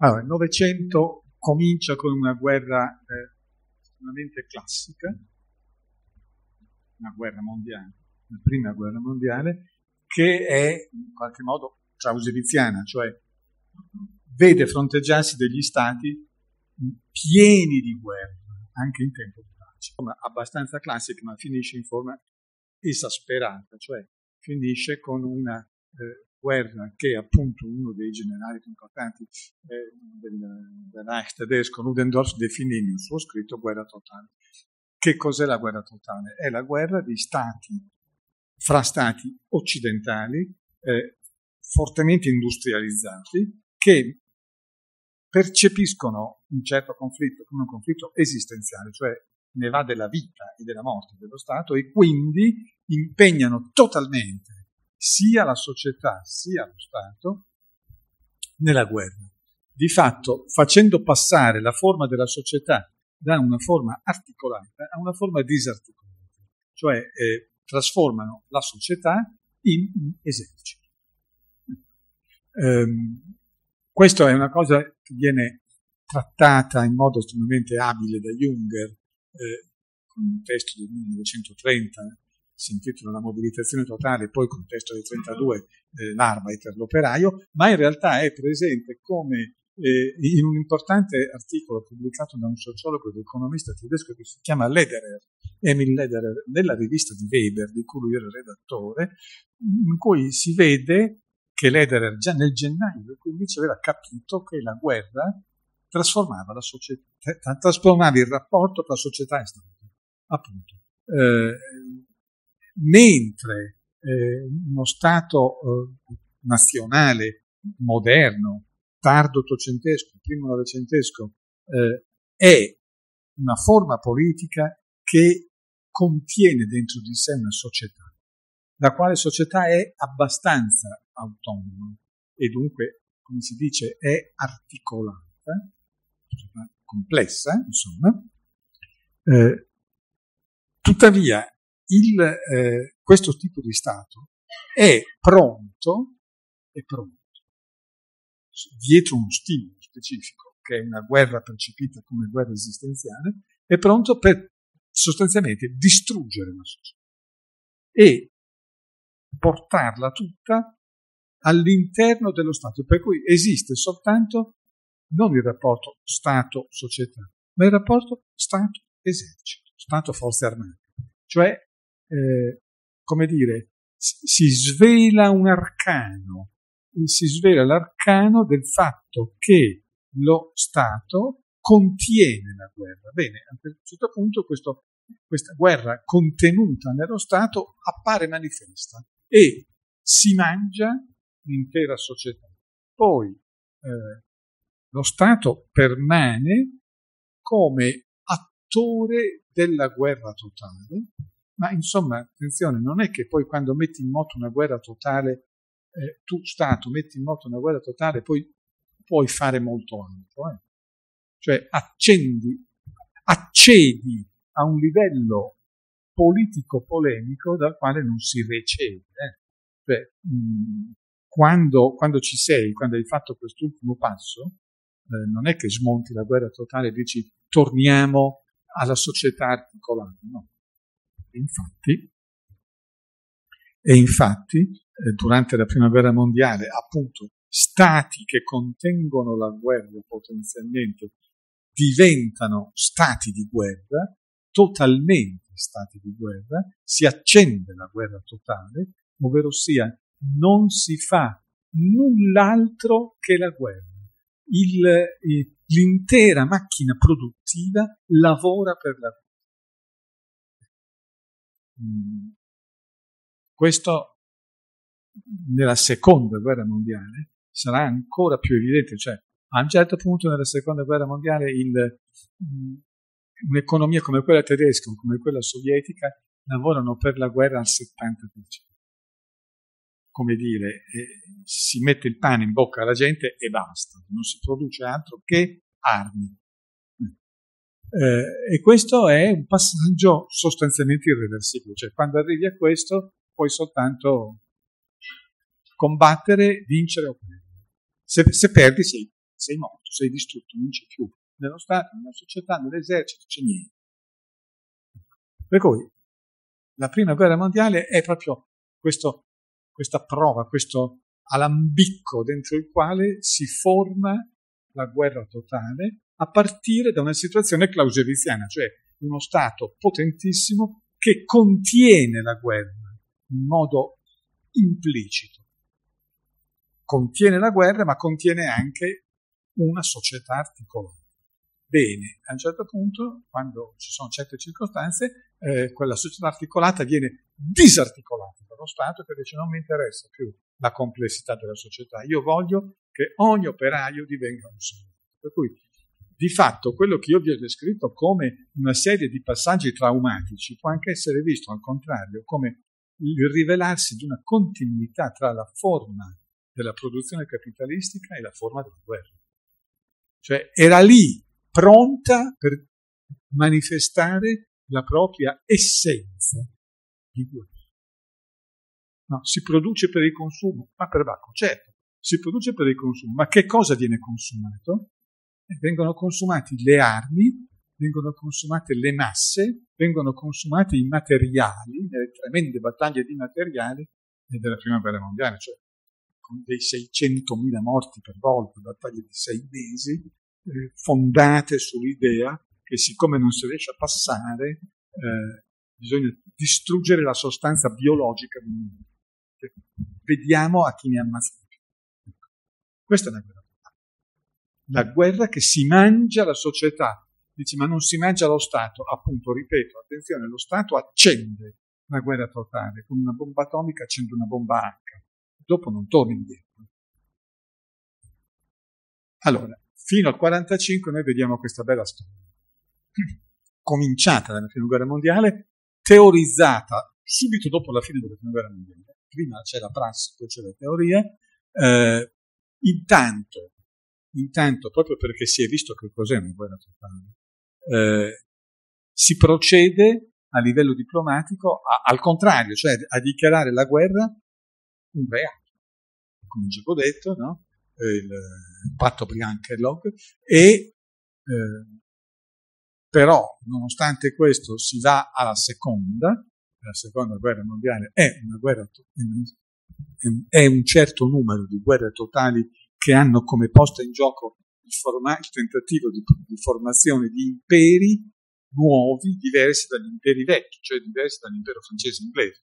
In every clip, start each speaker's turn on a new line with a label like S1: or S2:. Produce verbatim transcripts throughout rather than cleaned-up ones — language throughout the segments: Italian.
S1: Allora, il Novecento comincia con una guerra eh, estremamente classica, una guerra mondiale, la prima guerra mondiale, che è in qualche modo clausewitziana, cioè vede fronteggiarsi degli stati pieni di guerra, anche in tempo di pace. Abbastanza classica, ma finisce in forma esasperata, cioè finisce con una eh, guerra che appunto uno dei generali più importanti eh, del, del Reich tedesco, Ludendorff, definì nel suo scritto guerra totale. Che cos'è la guerra totale? È la guerra di stati, fra stati occidentali, eh, fortemente industrializzati, che percepiscono un certo conflitto come un conflitto esistenziale, cioè ne va della vita e della morte dello Stato, e quindi impegnano totalmente sia la società sia lo Stato nella guerra. Di fatto, facendo passare la forma della società da una forma articolata a una forma disarticolata, cioè eh, trasformano la società in un esercito. Um, Questo è una cosa che viene trattata in modo estremamente abile da Junger, eh, con un testo del millenovecentotrenta, si intitola La mobilitazione totale, poi con un testo del trentadue, eh, l'Arbeiter, l'operaio, ma in realtà è presente come eh, in un importante articolo pubblicato da un sociologo ed economista tedesco che si chiama Lederer, Emil Lederer, nella rivista di Weber, di cui lui era redattore, in cui si vede che Lederer già nel gennaio del quindici aveva capito che la guerra trasformava la società, trasformava il rapporto tra società e Stato. Appunto, eh, mentre eh, uno Stato eh, nazionale moderno, tardo ottocentesco, primo novecentesco, eh, è una forma politica che contiene dentro di sé una società, la quale società è abbastanza autonoma e dunque, come si dice, è articolata, complessa, insomma. Eh, tuttavia, il, eh, questo tipo di Stato è pronto, è pronto, dietro uno stimolo specifico, che è una guerra percepita come guerra esistenziale, è pronto per sostanzialmente distruggere la società e portarla tutta all'interno dello Stato, per cui esiste soltanto non il rapporto Stato-società, ma il rapporto Stato-esercito, Stato-forze armate. Cioè, eh, come dire, si svela un arcano, si svela l'arcano del fatto che lo Stato contiene la guerra. Bene, a un certo punto questo, questa guerra contenuta nello Stato appare manifesta e si mangia l'intera società. Poi eh, lo Stato permane come attore della guerra totale, ma insomma, attenzione, non è che poi quando metti in moto una guerra totale, eh, tu Stato metti in moto una guerra totale, poi puoi fare molto altro. Eh. Cioè accendi, accedi a un livello politico-polemico dal quale non si recede. Eh. Cioè, mh, quando, quando ci sei, quando hai fatto quest'ultimo passo, eh, non è che smonti la guerra totale e dici torniamo alla società articolata, no. E infatti, e infatti eh, durante la prima guerra mondiale, appunto, stati che contengono la guerra potenzialmente diventano stati di guerra, totalmente stati di guerra, si accende la guerra totale, ovvero sia non si fa null'altro che la guerra. Il, eh, l'intera macchina produttiva lavora per la guerra. Mm. Questo nella seconda guerra mondiale sarà ancora più evidente, cioè a un certo punto nella seconda guerra mondiale il, mm, un'economia come quella tedesca o come quella sovietica lavorano per la guerra al settanta per cento. Come dire, eh, si mette il pane in bocca alla gente e basta, non si produce altro che armi. Eh, e questo è un passaggio sostanzialmente irreversibile, cioè quando arrivi a questo puoi soltanto combattere, vincere o perdere. Se, se perdi sei, sei morto, sei distrutto, non c'è più. Nello Stato, nella società, nell'esercito, c'è niente. Per cui la prima guerra mondiale è proprio questo, questa prova, questo alambicco dentro il quale si forma la guerra totale a partire da una situazione clausewitziana, cioè uno Stato potentissimo che contiene la guerra in modo implicito. Contiene la guerra, ma contiene anche una società articolata. Bene, a un certo punto, quando ci sono certe circostanze, eh, quella società articolata viene disarticolata dallo Stato, che dice non mi interessa più la complessità della società, io voglio che ogni operaio divenga un solo. Per cui, di fatto, quello che io vi ho descritto come una serie di passaggi traumatici può anche essere visto, al contrario, come il rivelarsi di una continuità tra la forma della produzione capitalistica e la forma della guerra. Cioè, era lì, pronta per manifestare la propria essenza di guerra. No, si produce per il consumo, ma per Bacco, certo, si produce per il consumo, ma che cosa viene consumato? Eh, vengono consumati le armi, vengono consumate le masse, vengono consumati i materiali, nelle tremende battaglie di materiali della Prima Guerra Mondiale, cioè con dei seicentomila morti per volta, battaglie di sei mesi, eh, fondate sull'idea che siccome non si riesce a passare, eh, bisogna distruggere la sostanza biologica del mondo. Vediamo a chi ne ammazza di più. Questa è una guerra totale. La guerra che si mangia la società. Dice, ma non si mangia lo Stato. Appunto, ripeto, attenzione, lo Stato accende la guerra totale. Con una bomba atomica accende una bomba H. Dopo non torna indietro. Allora, fino al quarantacinque noi vediamo questa bella storia. Cominciata dalla Prima Guerra Mondiale, teorizzata subito dopo la fine della Prima Guerra Mondiale. Prima c'è la prassi, poi c'è la teoria. Eh, intanto, intanto, proprio perché si è visto che cos'è una guerra totale, eh, si procede a livello diplomatico a, al contrario, cioè a dichiarare la guerra un reato, come già ho detto, no? Il, il patto Briand-Kellogg, e eh, però, nonostante questo, si va alla seconda. La seconda guerra mondiale è una guerra, è un certo numero di guerre totali che hanno come posta in gioco il, forma, il tentativo di, di formazione di imperi nuovi, diversi dagli imperi vecchi, cioè diversi dall'impero francese e inglese.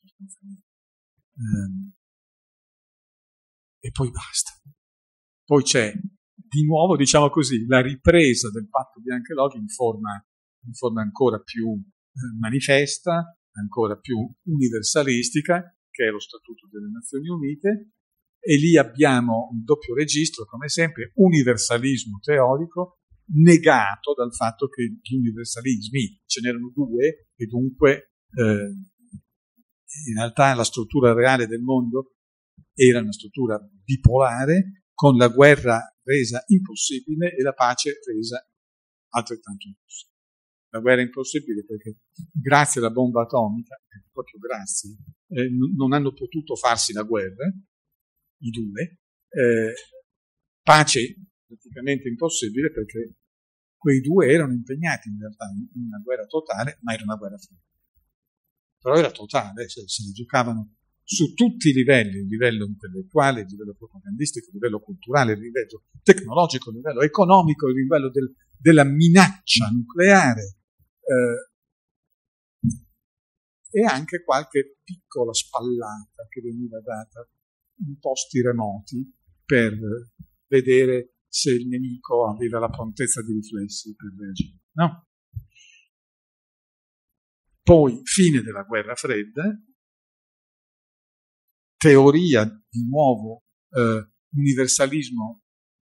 S1: E poi basta. Poi c'è di nuovo, diciamo così, la ripresa del patto Bianchi-Kellogg in forma, in forma ancora più eh, manifesta, ancora più universalistica, che è lo Statuto delle Nazioni Unite, e lì abbiamo un doppio registro, come sempre, universalismo teorico, negato dal fatto che gli universalismi ce n'erano due, e dunque eh, in realtà la struttura reale del mondo era una struttura bipolare, con la guerra resa impossibile e la pace resa altrettanto impossibile. La guerra è impossibile perché grazie alla bomba atomica, proprio grazie, eh, n- non hanno potuto farsi la guerra, i due, eh, pace praticamente impossibile perché quei due erano impegnati in realtà in una guerra totale, ma era una guerra fredda. Però era totale, cioè se la giocavano su tutti i livelli, il livello intellettuale, il livello propagandistico, il livello culturale, il livello tecnologico, il livello economico, il livello del, della minaccia nucleare, eh, e anche qualche piccola spallata che veniva data in posti remoti per vedere se il nemico aveva la prontezza di riflessi per reagire, no? Poi, fine della guerra fredda, teoria di nuovo, eh, universalismo,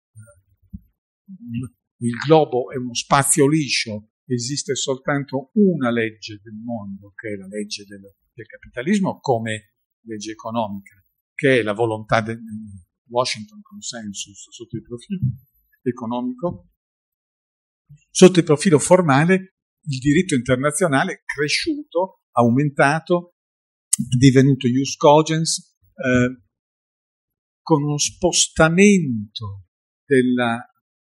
S1: eh, il globo è uno spazio liscio, esiste soltanto una legge del mondo, che è la legge del, del capitalismo come legge economica, che è la volontà del Washington Consensus sotto il profilo economico. Sotto il profilo formale, il diritto internazionale cresciuto, aumentato, divenuto ius cogens, eh, con uno spostamento della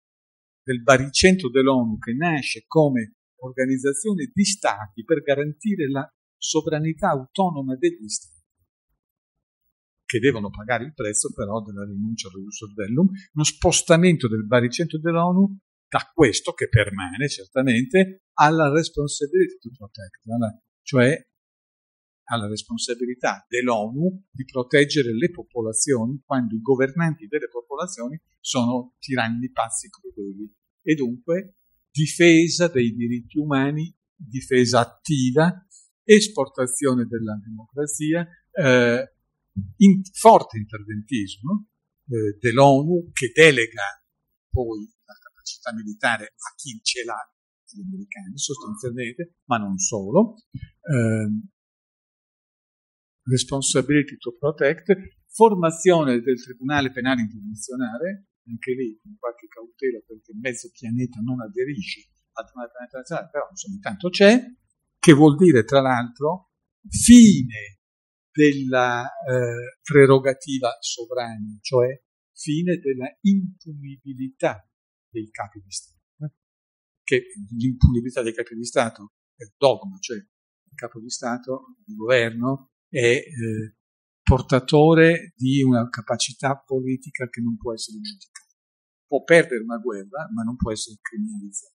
S1: del baricentro dell'ONU, che nasce come organizzazione di stati per garantire la sovranità autonoma degli stati, che devono pagare il prezzo però della rinuncia all'uso bellum, uno spostamento del baricentro dell'ONU da questo, che permane certamente, alla responsibility to protect, alla, cioè alla responsabilità dell'ONU di proteggere le popolazioni quando i governanti delle popolazioni sono tiranni pazzi crudeli, e dunque difesa dei diritti umani, difesa attiva, esportazione della democrazia, eh, in, forte interventismo eh, dell'ONU, che delega poi la capacità militare a chi ce l'ha, gli americani sostanzialmente, ma non solo, eh, responsibility to protect, formazione del Tribunale Penale Internazionale, anche lì con qualche cautela perché mezzo pianeta non aderisce al Tribunale Penale Internazionale, però insomma intanto c'è, che vuol dire tra l'altro fine della eh, prerogativa sovrana, cioè fine della impunibilità dei capi di Stato, eh? Che l'impunibilità dei capi di Stato è il dogma, cioè il capo di Stato, il governo, è eh, portatore di una capacità politica che non può essere giudicata. Può perdere una guerra, ma non può essere criminalizzato.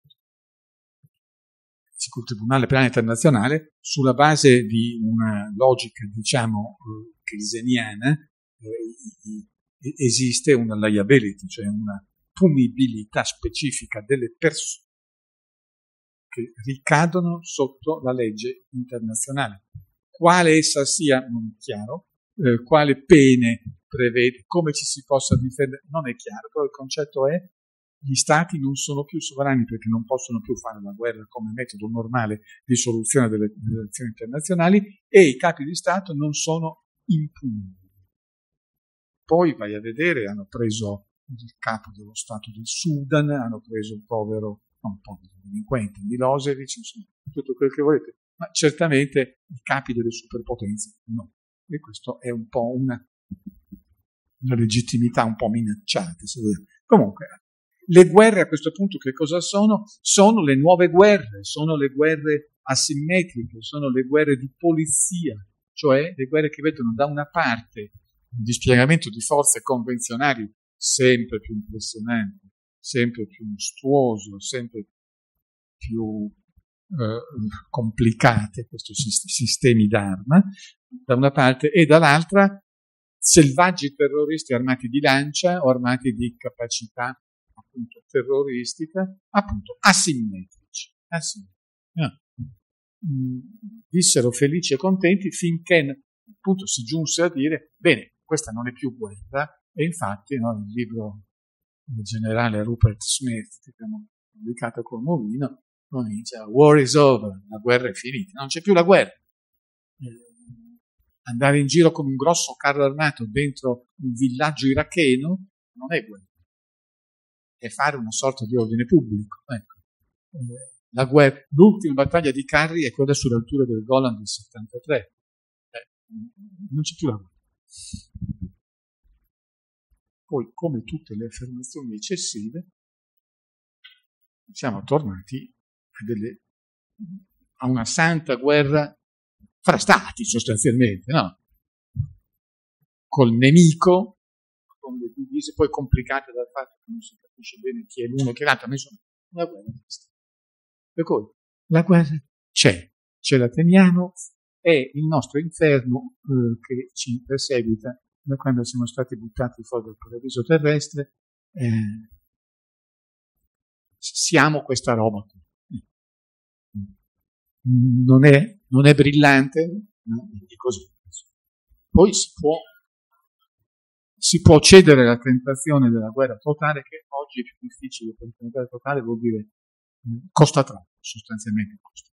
S1: Il Tribunale Penale Internazionale, sulla base di una logica, diciamo, eh, keynesiana, eh, esiste una liability, cioè una punibilità specifica delle persone che ricadono sotto la legge internazionale. Quale essa sia non è chiaro, eh, quale pene prevede, come ci si possa difendere non è chiaro, però il concetto è gli stati non sono più sovrani perché non possono più fare la guerra come metodo normale di soluzione delle relazioni internazionali, e i capi di Stato non sono impunibili. Poi vai a vedere, hanno preso il capo dello Stato del Sudan, hanno preso il povero, non un povero delinquente, Milosevic, insomma, tutto quel che volete, ma certamente i capi delle superpotenze no. E questo è un po' una, una legittimità un po' minacciata, se vogliamo. Comunque, le guerre a questo punto che cosa sono? Sono le nuove guerre, sono le guerre asimmetriche, sono le guerre di polizia, cioè le guerre che vedono da una parte un dispiegamento di forze convenzionali sempre più impressionante, sempre più mostruoso, sempre più eh, complicate, questi sistemi d'arma, da una parte, e dall'altra selvaggi terroristi armati di lancia o armati di capacità appunto terroristica, appunto asimmetrici. asimmetrici. Ah. Vissero felici e contenti finché appunto si giunse a dire bene, questa non è più guerra, e infatti no, il libro del generale Rupert Smith che abbiamo pubblicato con Movino comincia: war is over, la guerra è finita, non c'è più la guerra. Eh, andare in giro con un grosso carro armato dentro un villaggio iracheno non è guerra, è fare una sorta di ordine pubblico. Ecco. Eh, la guerra, l'ultima battaglia di carri è quella sulle alture del Golan del settantatré. Eh, non c'è più la guerra. Poi, come tutte le affermazioni eccessive, siamo tornati a, delle, a una santa guerra fra stati, sostanzialmente, no? Col nemico, con le divise poi complicate dal fatto che non si capisce bene chi è l'uno e chi è l'altro, ma insomma, una guerra di stati. Per cui la guerra c'è, ce la teniamo, è il nostro inferno eh, che ci perseguita da quando siamo stati buttati fuori dal paradiso terrestre. Eh, siamo questa roba qui. Non è, non è brillante, no? È così. Poi si può, si può cedere alla tentazione della guerra totale, che oggi è più difficile, perché la guerra totale vuol dire eh, costa troppo, sostanzialmente costa.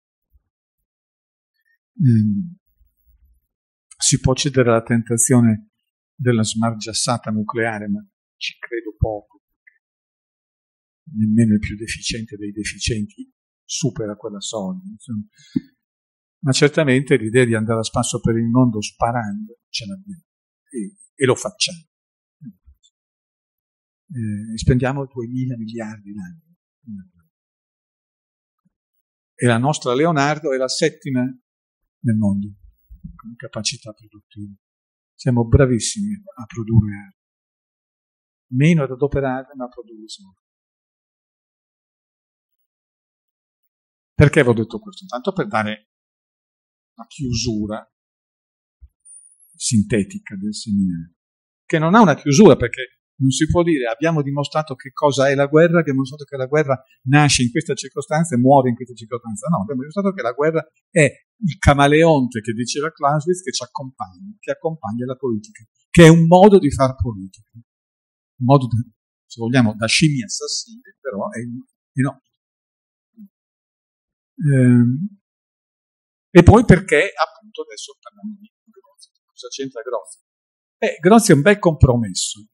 S1: Eh, si può cedere alla tentazione della smargiassata nucleare, ma ci credo poco, perché nemmeno il più deficiente dei deficienti supera quella soglia. Insomma. Ma certamente l'idea di andare a spasso per il mondo sparando ce l'abbiamo, e, e lo facciamo. Eh, spendiamo duemila miliardi l'anno, E la nostra Leonardo è la settima nel mondo, con capacità produttive. Siamo bravissimi a produrre armi. Meno ad adoperarle, ma a produrre solo. Perché vi ho detto questo? Tanto per dare una chiusura sintetica del seminario, che non ha una chiusura, perché non si può dire abbiamo dimostrato che cosa è la guerra, abbiamo dimostrato che la guerra nasce in questa circostanza e muore in questa circostanza. No, abbiamo dimostrato che la guerra è il camaleonte che diceva Clausewitz, che ci accompagna, che accompagna la politica, che è un modo di far politica, un modo, di, se vogliamo, da scimmie assassini, però è, è no. Ehm, e poi perché, appunto, adesso parliamo di Grozzi. Cosa c'entra Grozzi? Eh, Grozzi è un bel compromesso.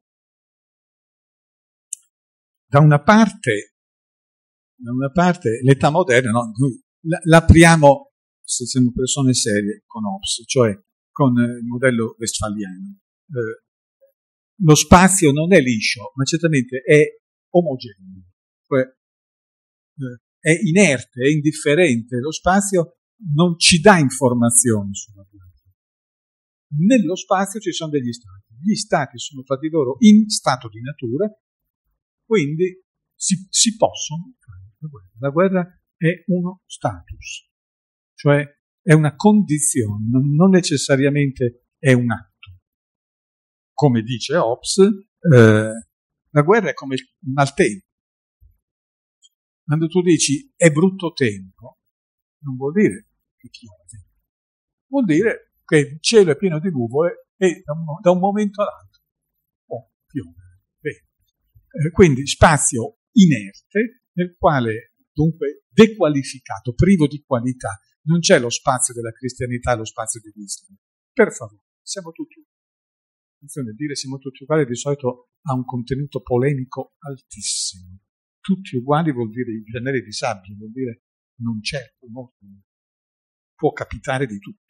S1: Da una parte, da una parte l'età moderna, no? Noi l'apriamo, se siamo persone serie, con Hobbes, cioè con il modello westfaliano. Eh, lo spazio non è liscio, ma certamente è omogeneo, cioè eh, è inerte, è indifferente. Lo spazio non ci dà informazioni sulla guerra. Nello spazio ci sono degli stati. Gli stati sono fra di loro in stato di natura, quindi si, si possono fare la guerra. La guerra è uno status, cioè è una condizione, non, non necessariamente è un atto. Come dice Hobbes, eh, la guerra è come il maltempo. Quando tu dici è brutto tempo, non vuol dire che piove, vuol dire che il cielo è pieno di nuvole e da un, da un momento all'altro può piovere. Bene. Eh, quindi spazio inerte nel quale dunque dequalificato, privo di qualità, non c'è lo spazio della cristianità e lo spazio dell'Islam. Per favore, siamo tutti uguali. Attenzione, dire siamo tutti uguali di solito ha un contenuto polemico altissimo. Tutti uguali vuol dire i granelli di sabbia, vuol dire non c'è, no, può capitare di tutti.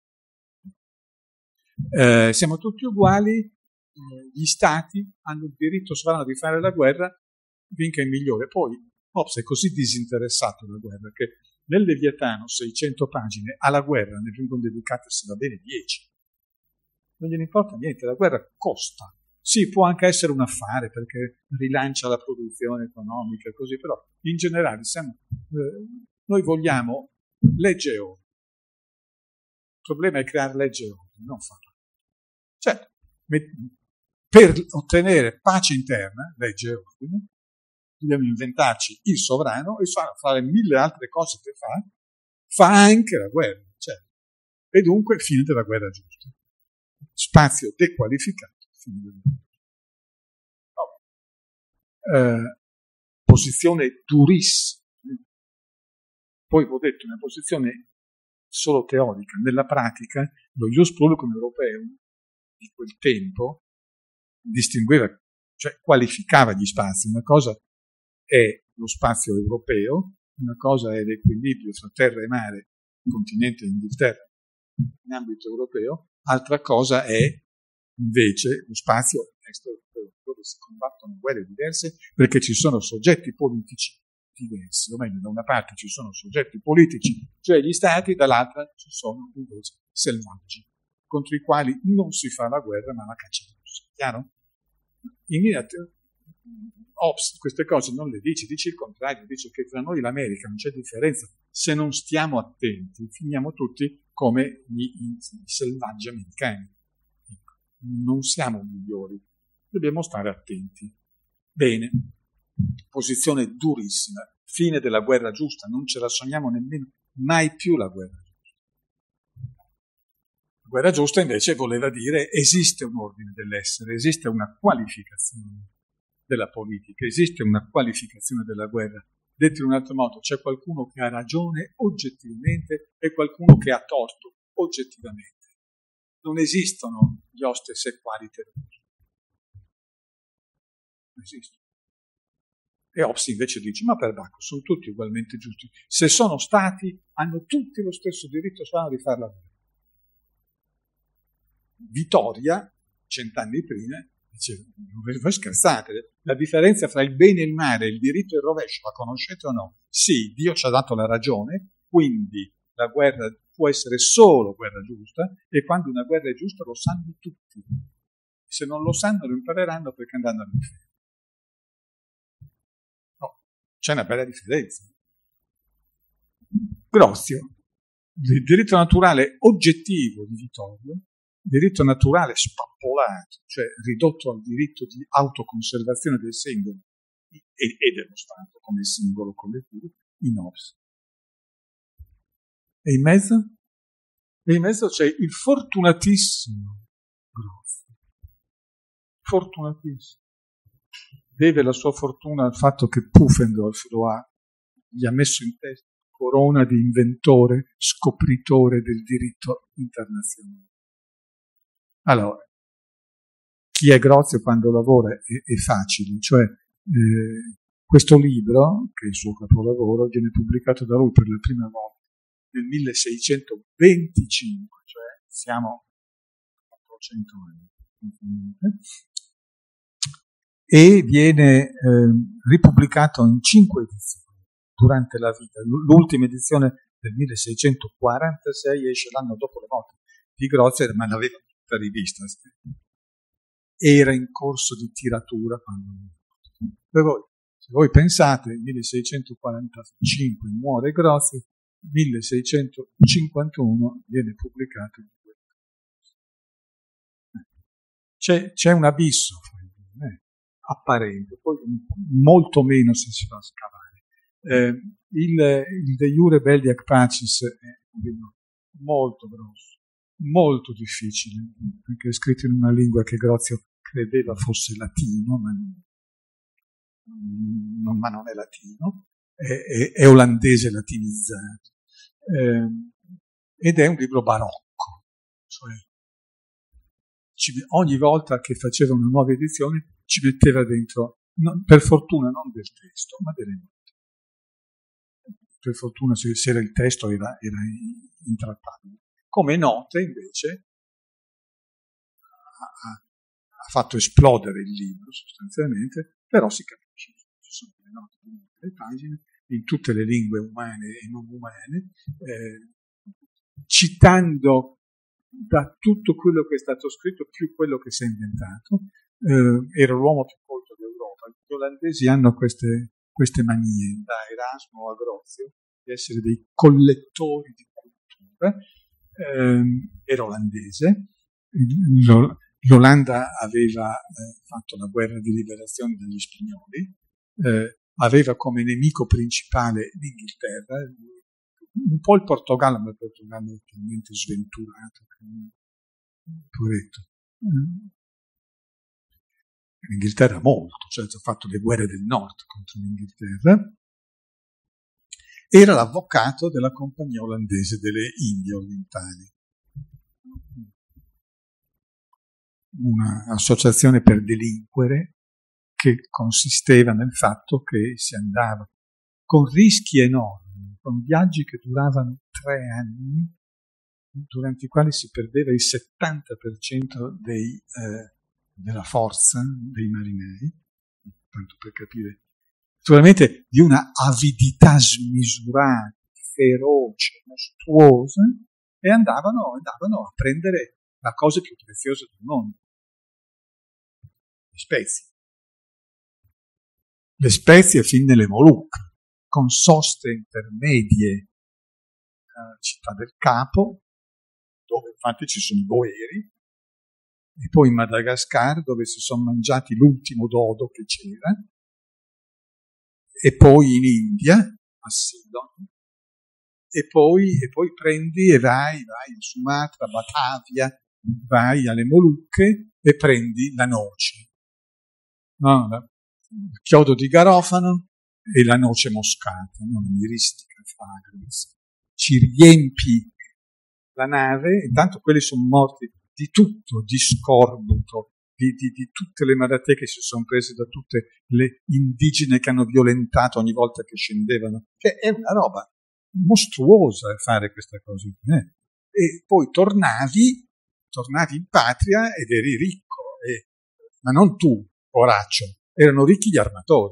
S1: Eh, siamo tutti uguali, eh, gli stati hanno il diritto sovrano di fare la guerra finché è migliore. Poi Hobbes è così disinteressato della guerra che nel Leviatano, seicento pagine, alla guerra ne vengono dedicate, se va bene, dieci. Non gliene importa niente, la guerra costa. Sì, può anche essere un affare perché rilancia la produzione economica, così, però in generale siamo, eh, noi vogliamo legge e ordine. Il problema è creare legge e ordine, non farlo. Certo, per ottenere pace interna, legge e ordine, dobbiamo inventarci il sovrano e fare mille altre cose che fa, fa anche la guerra, certo. E dunque fine della guerra giusta. Spazio dequalificato. Oh. Eh, posizione durissima. Poi vi ho detto, una posizione solo teorica. Nella pratica, lo ius publicum europeo di quel tempo distingueva, cioè qualificava gli spazi. Una cosa è lo spazio europeo, una cosa è l'equilibrio tra terra e mare, continente e Inghilterra, in ambito europeo, altra cosa è invece lo spazio extraeuropeo, dove si combattono guerre diverse perché ci sono soggetti politici diversi, o meglio, da una parte ci sono soggetti politici, cioè gli stati, dall'altra ci sono invece selvaggi, contro i quali non si fa la guerra ma la caccia di russa. Chiaro? In Hobbes queste cose non le dice, dice il contrario, dice che tra noi e l'America non c'è differenza. Se non stiamo attenti, finiamo tutti come gli, i, i selvaggi americani. Non siamo migliori, dobbiamo stare attenti. Bene, posizione durissima, fine della guerra giusta, non ce la sogniamo nemmeno, mai più la guerra giusta. La guerra giusta invece voleva dire esiste un ordine dell'essere, esiste una qualificazione della politica, esiste una qualificazione della guerra. Detto in un altro modo, c'è qualcuno che ha ragione oggettivamente e qualcuno che ha torto oggettivamente. Non esistono gli hostes equaliter. Non esistono. E Hobbes invece dice, ma per Bacco, sono tutti ugualmente giusti. Se sono stati, hanno tutti lo stesso diritto sovrano di fare la guerra. Vittoria, cent'anni prima, Dice, voi scherzate, la differenza fra il bene e il male, il diritto e il rovescio, la conoscete o no? Sì, Dio ci ha dato la ragione, quindi la guerra può essere solo guerra giusta, e quando una guerra è giusta lo sanno tutti. Se non lo sanno lo impareranno perché andranno all'inferno. No, c'è una bella differenza. Grozio, il diritto naturale oggettivo di Vittorio, diritto naturale spappolato, cioè ridotto al diritto di autoconservazione del singolo e, e dello Stato come singolo collettivo, in Hobbes. E in mezzo? E in mezzo c'è il fortunatissimo Grozio. Fortunatissimo. Deve la sua fortuna al fatto che Pufendorf lo ha, gli ha messo in testa corona di inventore, scopritore del diritto internazionale. Allora, chi è Grozio quando lavora è, è facile, cioè eh, questo libro, che è il suo capolavoro, viene pubblicato da lui per la prima volta nel milleseicentoventicinque, cioè siamo quattrocento anni, e viene eh, ripubblicato in cinque edizioni durante la vita. L'ultima edizione del milleseicentoquarantasei esce l'anno dopo la morte di Grozio, ma l'aveva tutta rivista. Era in corso di tiratura quando... Per voi, se voi pensate, nel milleseicentoquarantacinque muore Grozio, milleseicentocinquantuno viene pubblicato. C'è, c'è un abisso eh, apparente, poi molto meno se si va a scavare. Eh, il, il De Iure Belli Ac Pacis è un libro molto grosso, molto difficile, perché è scritto in una lingua che Grozio credeva fosse latino, ma non, ma non è latino, è, è, è olandese latinizzato, eh, ed è un libro barocco, cioè ci, ogni volta che faceva una nuova edizione ci metteva dentro, no, per fortuna non del testo, ma delle note. Per fortuna se era il testo era, era intrattabile. Come note invece ha, ha fatto esplodere il libro sostanzialmente, però si capisce, ci sono le note di le pagine in tutte le lingue umane e non umane, eh, citando da tutto quello che è stato scritto più quello che si è inventato. Eh, era l'uomo più colto d'Europa. Gli olandesi hanno queste queste manie, da Erasmo a Grozio, di essere dei collettori di cultura. Eh, era olandese, l'Olanda aveva eh, fatto la guerra di liberazione dagli spagnoli, eh, aveva come nemico principale l'Inghilterra, un po' il Portogallo, ma il Portogallo è talmente sventurato, poveretto. L'Inghilterra molto, cioè ha fatto le guerre del nord contro l'Inghilterra, era l'avvocato della compagnia olandese delle Indie Orientali, un'associazione per delinquere che consisteva nel fatto che si andava con rischi enormi, con viaggi che duravano tre anni, durante i quali si perdeva il settanta per cento dei eh, della forza dei marinai, tanto per capire, naturalmente di una avidità smisurata, feroce, mostruosa, e andavano, andavano a prendere la cosa più preziosa del mondo, le spezie. Le spezie fin nelle Molucche, con soste intermedie a Città del Capo, dove infatti ci sono i boeri, e poi in Madagascar, dove si sono mangiati l'ultimo dodo che c'era, e poi in India, a Ceylon, e poi, e poi prendi e vai, vai a Sumatra, Batavia, vai alle Molucche e prendi la noce, no, la, il chiodo di garofano e la noce moscata, no, miristica, fragrance. Ci riempi la nave, intanto quelli sono morti di tutto, di scorbuto, di, di, di tutte le malattie che si sono prese da tutte le indigene che hanno violentato ogni volta che scendevano. Cioè è una roba mostruosa fare questa cosa. Eh? E poi tornavi, tornavi in patria ed eri ricco, e ma non tu, poraccio, erano ricchi gli armatori.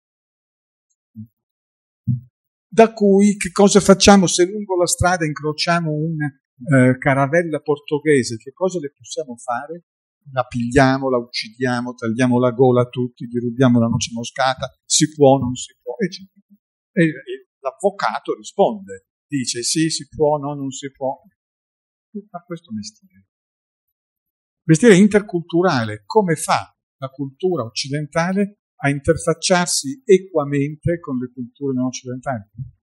S1: Da cui che cosa facciamo se lungo la strada incrociamo una eh, caravella portoghese? Che cosa le possiamo fare? La pigliamo, la uccidiamo, tagliamo la gola a tutti, gli rubiamo la noce moscata, si può, non si può, eccetera. E, e l'avvocato risponde, dice sì, si può, no, non si può. Fa questo mestiere. Mestiere interculturale, come fa la cultura occidentale a interfacciarsi equamente con le culture non occidentali?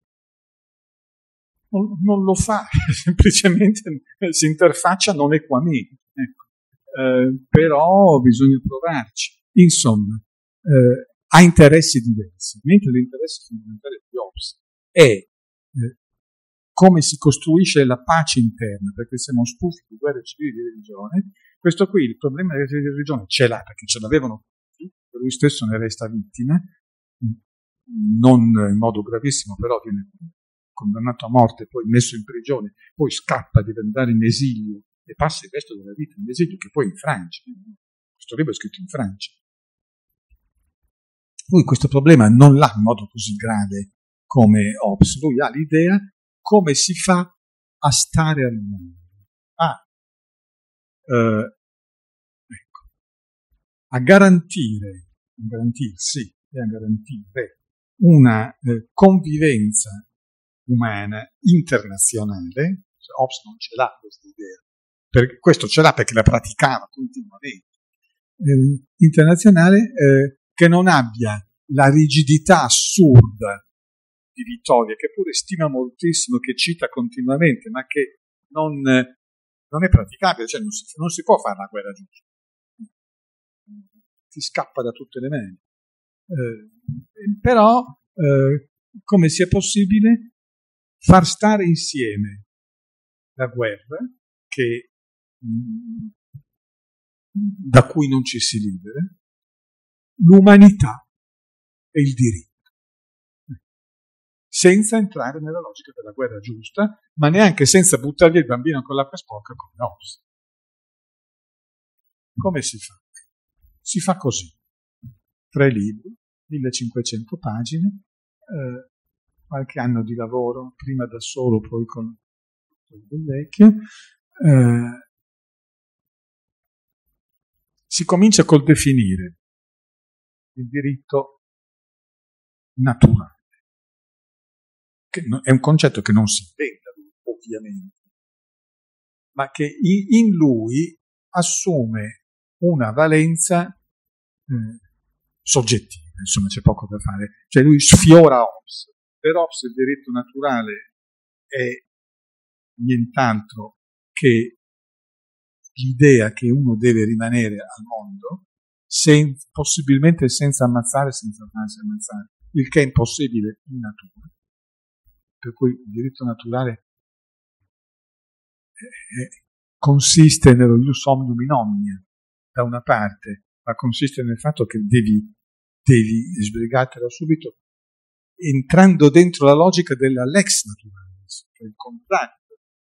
S1: Non, non lo fa, semplicemente si interfaccia non equamente. Ecco. Eh, però bisogna provarci. Insomma, eh, ha interessi diversi, mentre l'interesse fondamentale di Hobbes è eh, come si costruisce la pace interna, perché siamo stufi di guerre civili di religione. Questo qui, il problema della religione ce l'ha, perché ce l'avevano tutti, lui stesso ne resta vittima, non in modo gravissimo, però viene condannato a morte, poi messo in prigione, poi scappa, deve andare in esilio e passa il resto della vita in esilio, che poi in Francia. Questo libro è scritto in Francia. Lui questo problema non l'ha in modo così grave come Hobbes, lui ha l'idea come si fa a stare al mondo, a, eh, ecco, a garantire, a garantirsi e a garantire una eh, convivenza umana internazionale. Hobbes non ce l'ha questa idea, perché questo ce l'ha perché la praticava continuamente, eh, internazionale, eh, che non abbia la rigidità assurda di Vittoria, che pure stima moltissimo, che cita continuamente, ma che non, non è praticabile, cioè non si, non si può fare la guerra giusta, ti scappa da tutte le mani. Eh, però eh, come sia possibile far stare insieme la guerra, che, mh, da cui non ci si libera, l'umanità e il diritto, senza entrare nella logica della guerra giusta, ma neanche senza buttare via il bambino con l'acqua sporca come Hobbes. Come si fa? Si fa così. Tre libri, millecinquecento pagine, eh, qualche anno di lavoro, prima da solo, poi con il vecchio. Eh, si comincia col definire il diritto naturale, che è un concetto che non si inventa, ovviamente, ma che in lui assume una valenza eh, soggettiva, insomma c'è poco da fare, cioè lui sfiora Hobbes. Per Hobbes il diritto naturale è nient'altro che l'idea che uno deve rimanere al mondo, sen- possibilmente senza ammazzare, senza farsi ammazzare, il che è impossibile in natura. Per cui il diritto naturale eh, consiste nello ius omnium in omnia, da una parte, ma consiste nel fatto che devi, devi sbrigartela subito, entrando dentro la logica della lex naturalis, che è il contrario.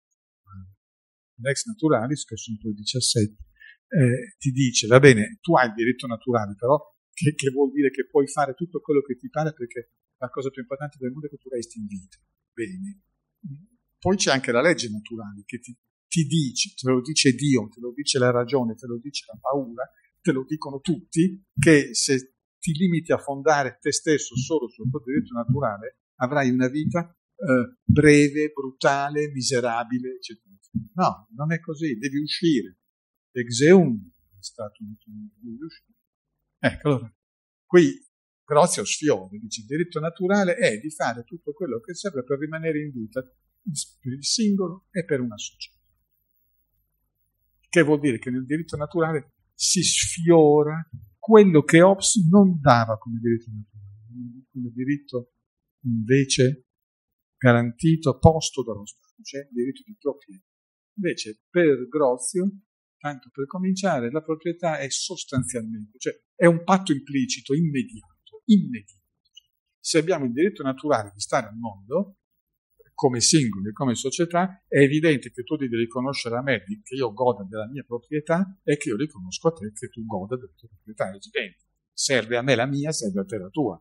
S1: Lex naturalis, che sono poi diciassette, eh, ti dice, va bene, tu hai il diritto naturale, però che, che vuol dire che puoi fare tutto quello che ti pare, perché la cosa più importante del mondo è che tu resti in vita. Bene. Poi c'è anche la legge naturale, che ti, ti dice, te lo dice Dio, te lo dice la ragione, te lo dice la paura, te lo dicono tutti, che se ti limiti a fondare te stesso solo sul tuo diritto naturale, avrai una vita eh, breve, brutale, miserabile, eccetera. No, non è così, devi uscire. Exeum è stato un devi uscire. Ecco, allora, qui Grazio sfiora, dice il diritto naturale è di fare tutto quello che serve per rimanere in vita per il singolo e per una società. Che vuol dire che nel diritto naturale si sfiora quello che Hobbes non dava come diritto naturale, come diritto invece garantito, posto dallo Stato, cioè il diritto di proprietà. Invece per Grazio, tanto per cominciare, la proprietà è sostanzialmente, cioè è un patto implicito, immediato, immediato. Se abbiamo il diritto naturale di stare al mondo, come singoli, come società, è evidente che tu devi riconoscere a me che io goda della mia proprietà e che io riconosco a te che tu goda della tua proprietà. È evidente. Serve a me la mia, serve a te la tua.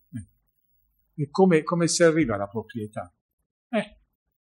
S1: E come, come si arriva alla proprietà? Eh,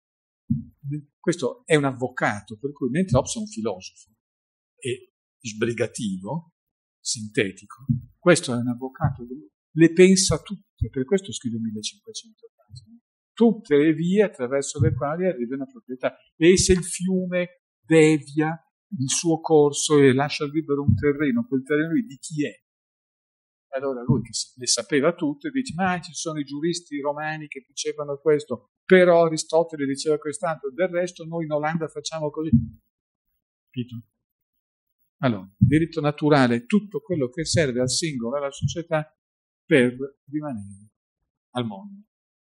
S1: questo è un avvocato, per cui mentre Hobbes è un filosofo e sbrigativo, sintetico, questo è un avvocato, le pensa tutte, per questo scrive millecinquecento pagine, tutte le vie attraverso le quali arriva una proprietà. E se il fiume devia il suo corso e lascia libero un terreno, quel terreno lì di chi è? Allora lui che le sapeva tutte dice, ma ci sono i giuristi romani che dicevano questo, però Aristotele diceva quest'altro, del resto noi in Olanda facciamo così. Capito? Allora, diritto naturale è tutto quello che serve al singolo e alla società per rimanere al mondo.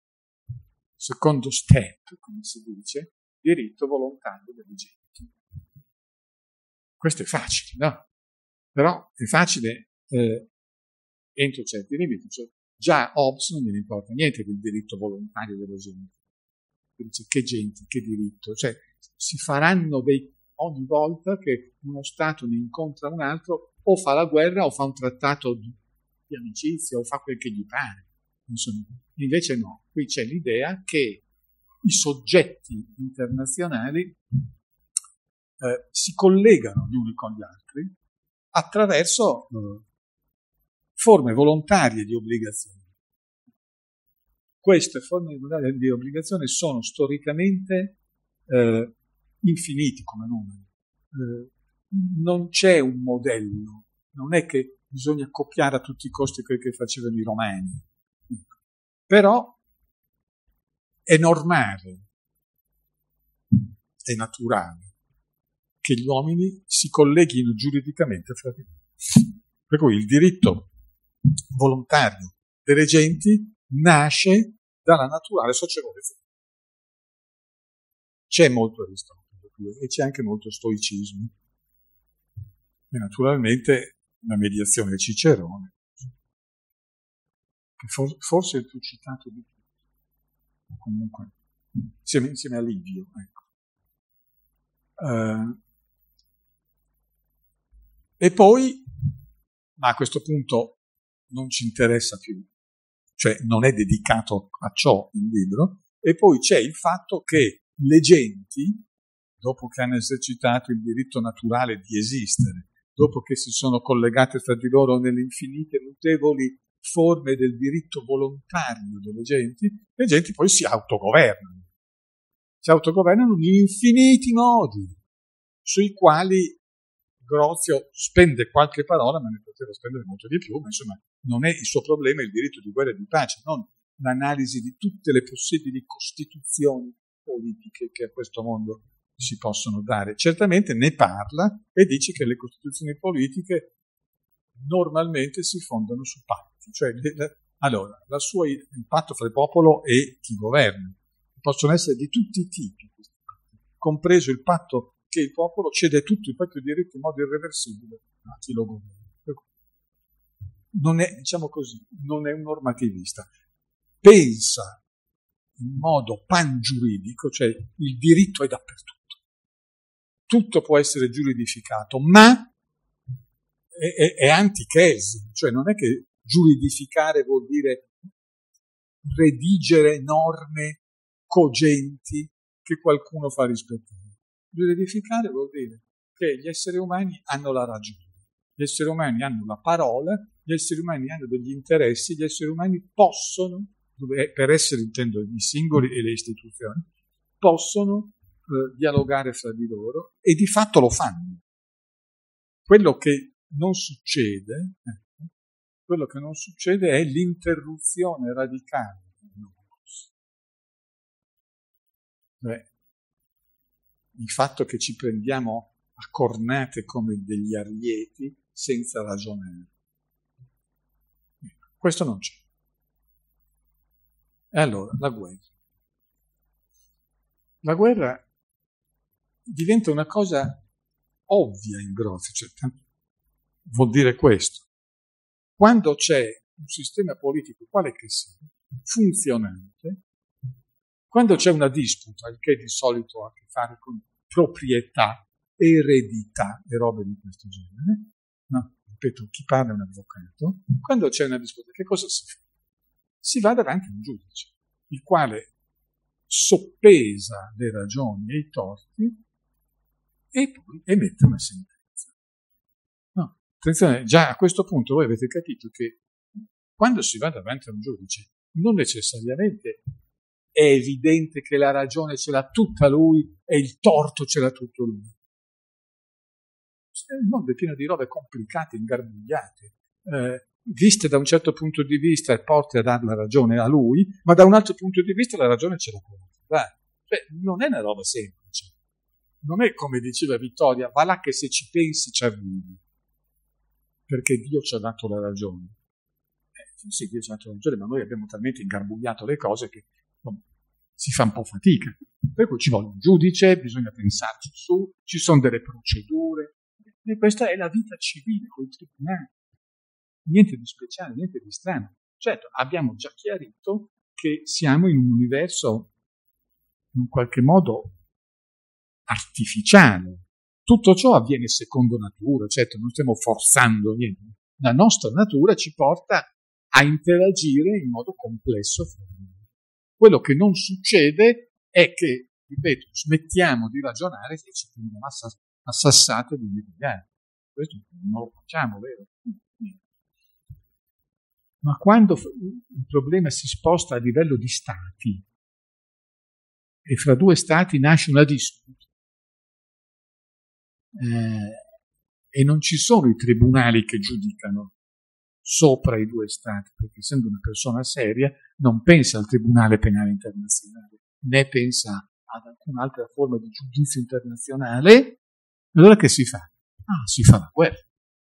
S1: Secondo step, come si dice, diritto volontario delle genti. Questo è facile, no? Però è facile eh, entro certi limiti. Cioè, già Hobbes non gli importa niente del diritto volontario delle genti. Dice, che genti, che diritto? Cioè, si faranno dei... ogni volta che uno Stato ne incontra un altro, o fa la guerra o fa un trattato di, di amicizia o fa quel che gli pare. Insomma, invece no, qui c'è l'idea che i soggetti internazionali eh, si collegano gli uni con gli altri attraverso eh, forme volontarie di obbligazione. Queste forme volontarie di obbligazione sono storicamente eh, infiniti come numeri. Eh, non c'è un modello, non è che bisogna copiare a tutti i costi quel che facevano i romani. Però è normale, è naturale che gli uomini si colleghino giuridicamente fra di loro. Per cui il diritto volontario delle genti nasce dalla naturale socievole. C'è molto Aristotele e c'è anche molto stoicismo. E naturalmente la mediazione di Cicerone, che for- forse è il più citato di tutti. Comunque, insieme, insieme a Livio, ecco. Uh, e poi, ma a questo punto non ci interessa più, cioè non è dedicato a ciò il libro, e poi c'è il fatto che le genti, dopo che hanno esercitato il diritto naturale di esistere, dopo che si sono collegate fra di loro nelle infinite mutevoli forme del diritto volontario delle genti, le genti poi si autogovernano. Si autogovernano in infiniti modi, sui quali Grozio spende qualche parola, ma ne poteva spendere molto di più, ma insomma non è il suo problema il diritto di guerra e di pace, non l'analisi di tutte le possibili costituzioni politiche che a questo mondo si possono dare. Certamente ne parla e dice che le costituzioni politiche normalmente si fondano su patti, cioè le, le, allora, la sua, il patto fra il popolo e chi governa possono essere di tutti i tipi, compreso il patto che il popolo cede tutto il proprio diritto in modo irreversibile a chi lo governa. Non è, diciamo così, non è un normativista. Pensa in modo pangiuridico, cioè il diritto è dappertutto. Tutto può essere giuridificato, ma è, è, è anti-Kelsen, cioè non è che giuridificare vuol dire redigere norme cogenti che qualcuno fa rispettare. Giuridificare vuol dire che gli esseri umani hanno la ragione, gli esseri umani hanno la parola, gli esseri umani hanno degli interessi, gli esseri umani possono, per essere intendo i singoli e le istituzioni, possono eh, dialogare fra di loro e di fatto lo fanno. Quello che non succede, eh, quello che non succede è l'interruzione radicale del logos. Cioè, il fatto che ci prendiamo a cornate come degli arieti senza ragionare. Questo non c'è. E allora, la guerra. La guerra diventa una cosa ovvia in Grozio, cioè, vuol dire questo. Quando c'è un sistema politico, quale che sia, funzionante, Quando c'è una disputa, il che di solito ha a che fare con proprietà, eredità e robe di questo genere, no? Ripeto, chi parla è un avvocato, quando c'è una disputa, che cosa si fa? Si va davanti a un giudice, il quale soppesa le ragioni e i torti e poi emette una sentenza. No, attenzione, già a questo punto voi avete capito che quando si va davanti a un giudice non necessariamente è evidente che la ragione ce l'ha tutta lui e il torto ce l'ha tutto lui. Il mondo è pieno di robe complicate, ingarbugliate, eh, viste da un certo punto di vista e porti a dar la ragione a lui, ma da un altro punto di vista la ragione ce la può dare. Cioè, non è una roba semplice. Non è come diceva Vittoria, va là che se ci pensi ci arrivi, perché Dio ci ha dato la ragione. Eh, sì, Dio ci ha dato la ragione, ma noi abbiamo talmente ingarbugliato le cose che no, si fa un po' fatica. Per cui ci vuole un giudice, bisogna pensarci su, ci sono delle procedure, e questa è la vita civile con i tribunali. Niente di speciale, niente di strano. Certo, abbiamo già chiarito che siamo in un universo in qualche modo artificiale. Tutto ciò avviene secondo natura, certo, non stiamo forzando niente. La nostra natura ci porta a interagire in modo complesso fra di noi. Quello che non succede è che, ripeto, smettiamo di ragionare e ci prendiamo a sassate di migliaia. Questo non lo facciamo, vero? Ma quando il problema si sposta a livello di stati e fra due stati nasce una disputa eh, e non ci sono i tribunali che giudicano sopra i due stati, perché essendo una persona seria non pensa al Tribunale Penale Internazionale, né pensa ad alcun'altra forma di giudizio internazionale, allora che si fa? Ah, si fa la guerra.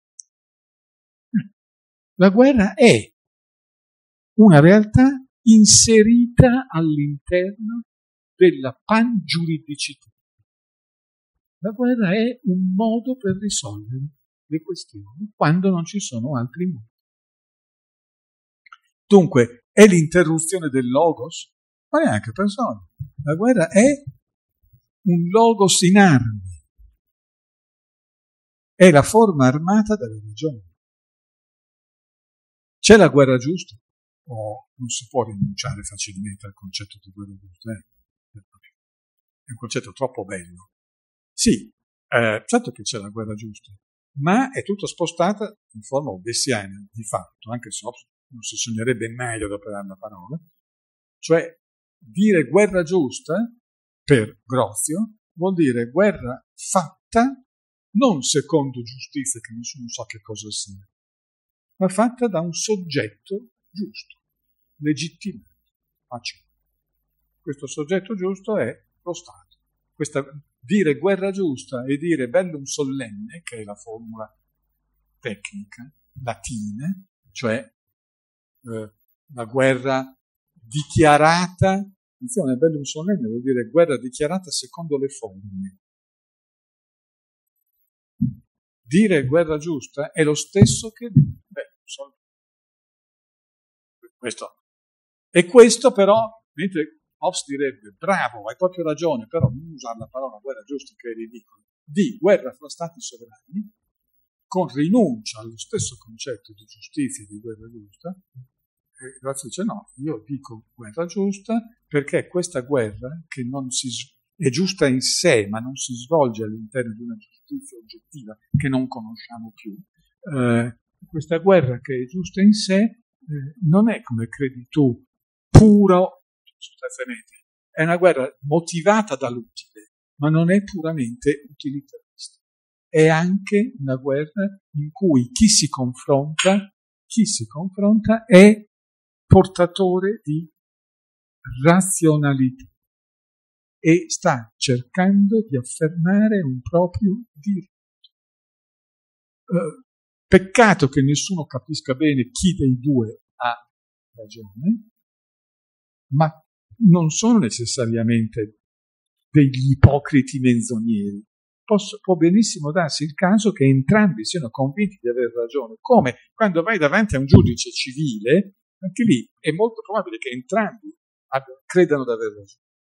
S1: La guerra è una realtà inserita all'interno della pangiuridicità. La guerra è un modo per risolvere le questioni quando non ci sono altri modi. Dunque, è l'interruzione del logos? Ma neanche persone. La guerra è un logos in armi. È la forma armata della ragione. C'è la guerra giusta? O non si può rinunciare facilmente al concetto di guerra giusta? Eh? È un concetto troppo bello. Sì, eh, certo che c'è la guerra giusta, ma è tutto spostata in forma obessiana, di fatto, anche se non si sognerebbe mai di adoperare la parola. Cioè, dire guerra giusta, per Grozio, vuol dire guerra fatta non secondo giustizia, che nessuno sa che cosa sia, ma fatta da un soggetto giusto, legittimato. Questo soggetto giusto è lo Stato. Questa, dire guerra giusta e dire bellum sollenne, che è la formula tecnica latina, cioè eh, la guerra dichiarata, attenzione, bellum sollenne vuol dire guerra dichiarata secondo le forme. Dire guerra giusta è lo stesso che dire beh, so, questo. E questo però, mentre Hobbes direbbe, bravo, hai proprio ragione, però non usare la parola guerra giusta che è ridicolo, di guerra fra stati sovrani, con rinuncia allo stesso concetto di giustizia e di guerra giusta, e Grazio dice no, io dico guerra giusta perché questa guerra, che non si, è giusta in sé, ma non si svolge all'interno di una giustizia oggettiva che non conosciamo più, eh, questa guerra che è giusta in sé eh, non è, come credi tu, puro, sostanzialmente, è una guerra motivata dall'utile, ma non è puramente utilitarista. È anche una guerra in cui chi si confronta, chi si confronta è portatore di razionalità e sta cercando di affermare un proprio diritto. Eh, peccato che nessuno capisca bene chi dei due ha ragione, ma non sono necessariamente degli ipocriti menzogneri. Posso, può benissimo darsi il caso che entrambi siano convinti di aver ragione, come quando vai davanti a un giudice civile, anche lì è molto probabile che entrambi credano di aver ragione.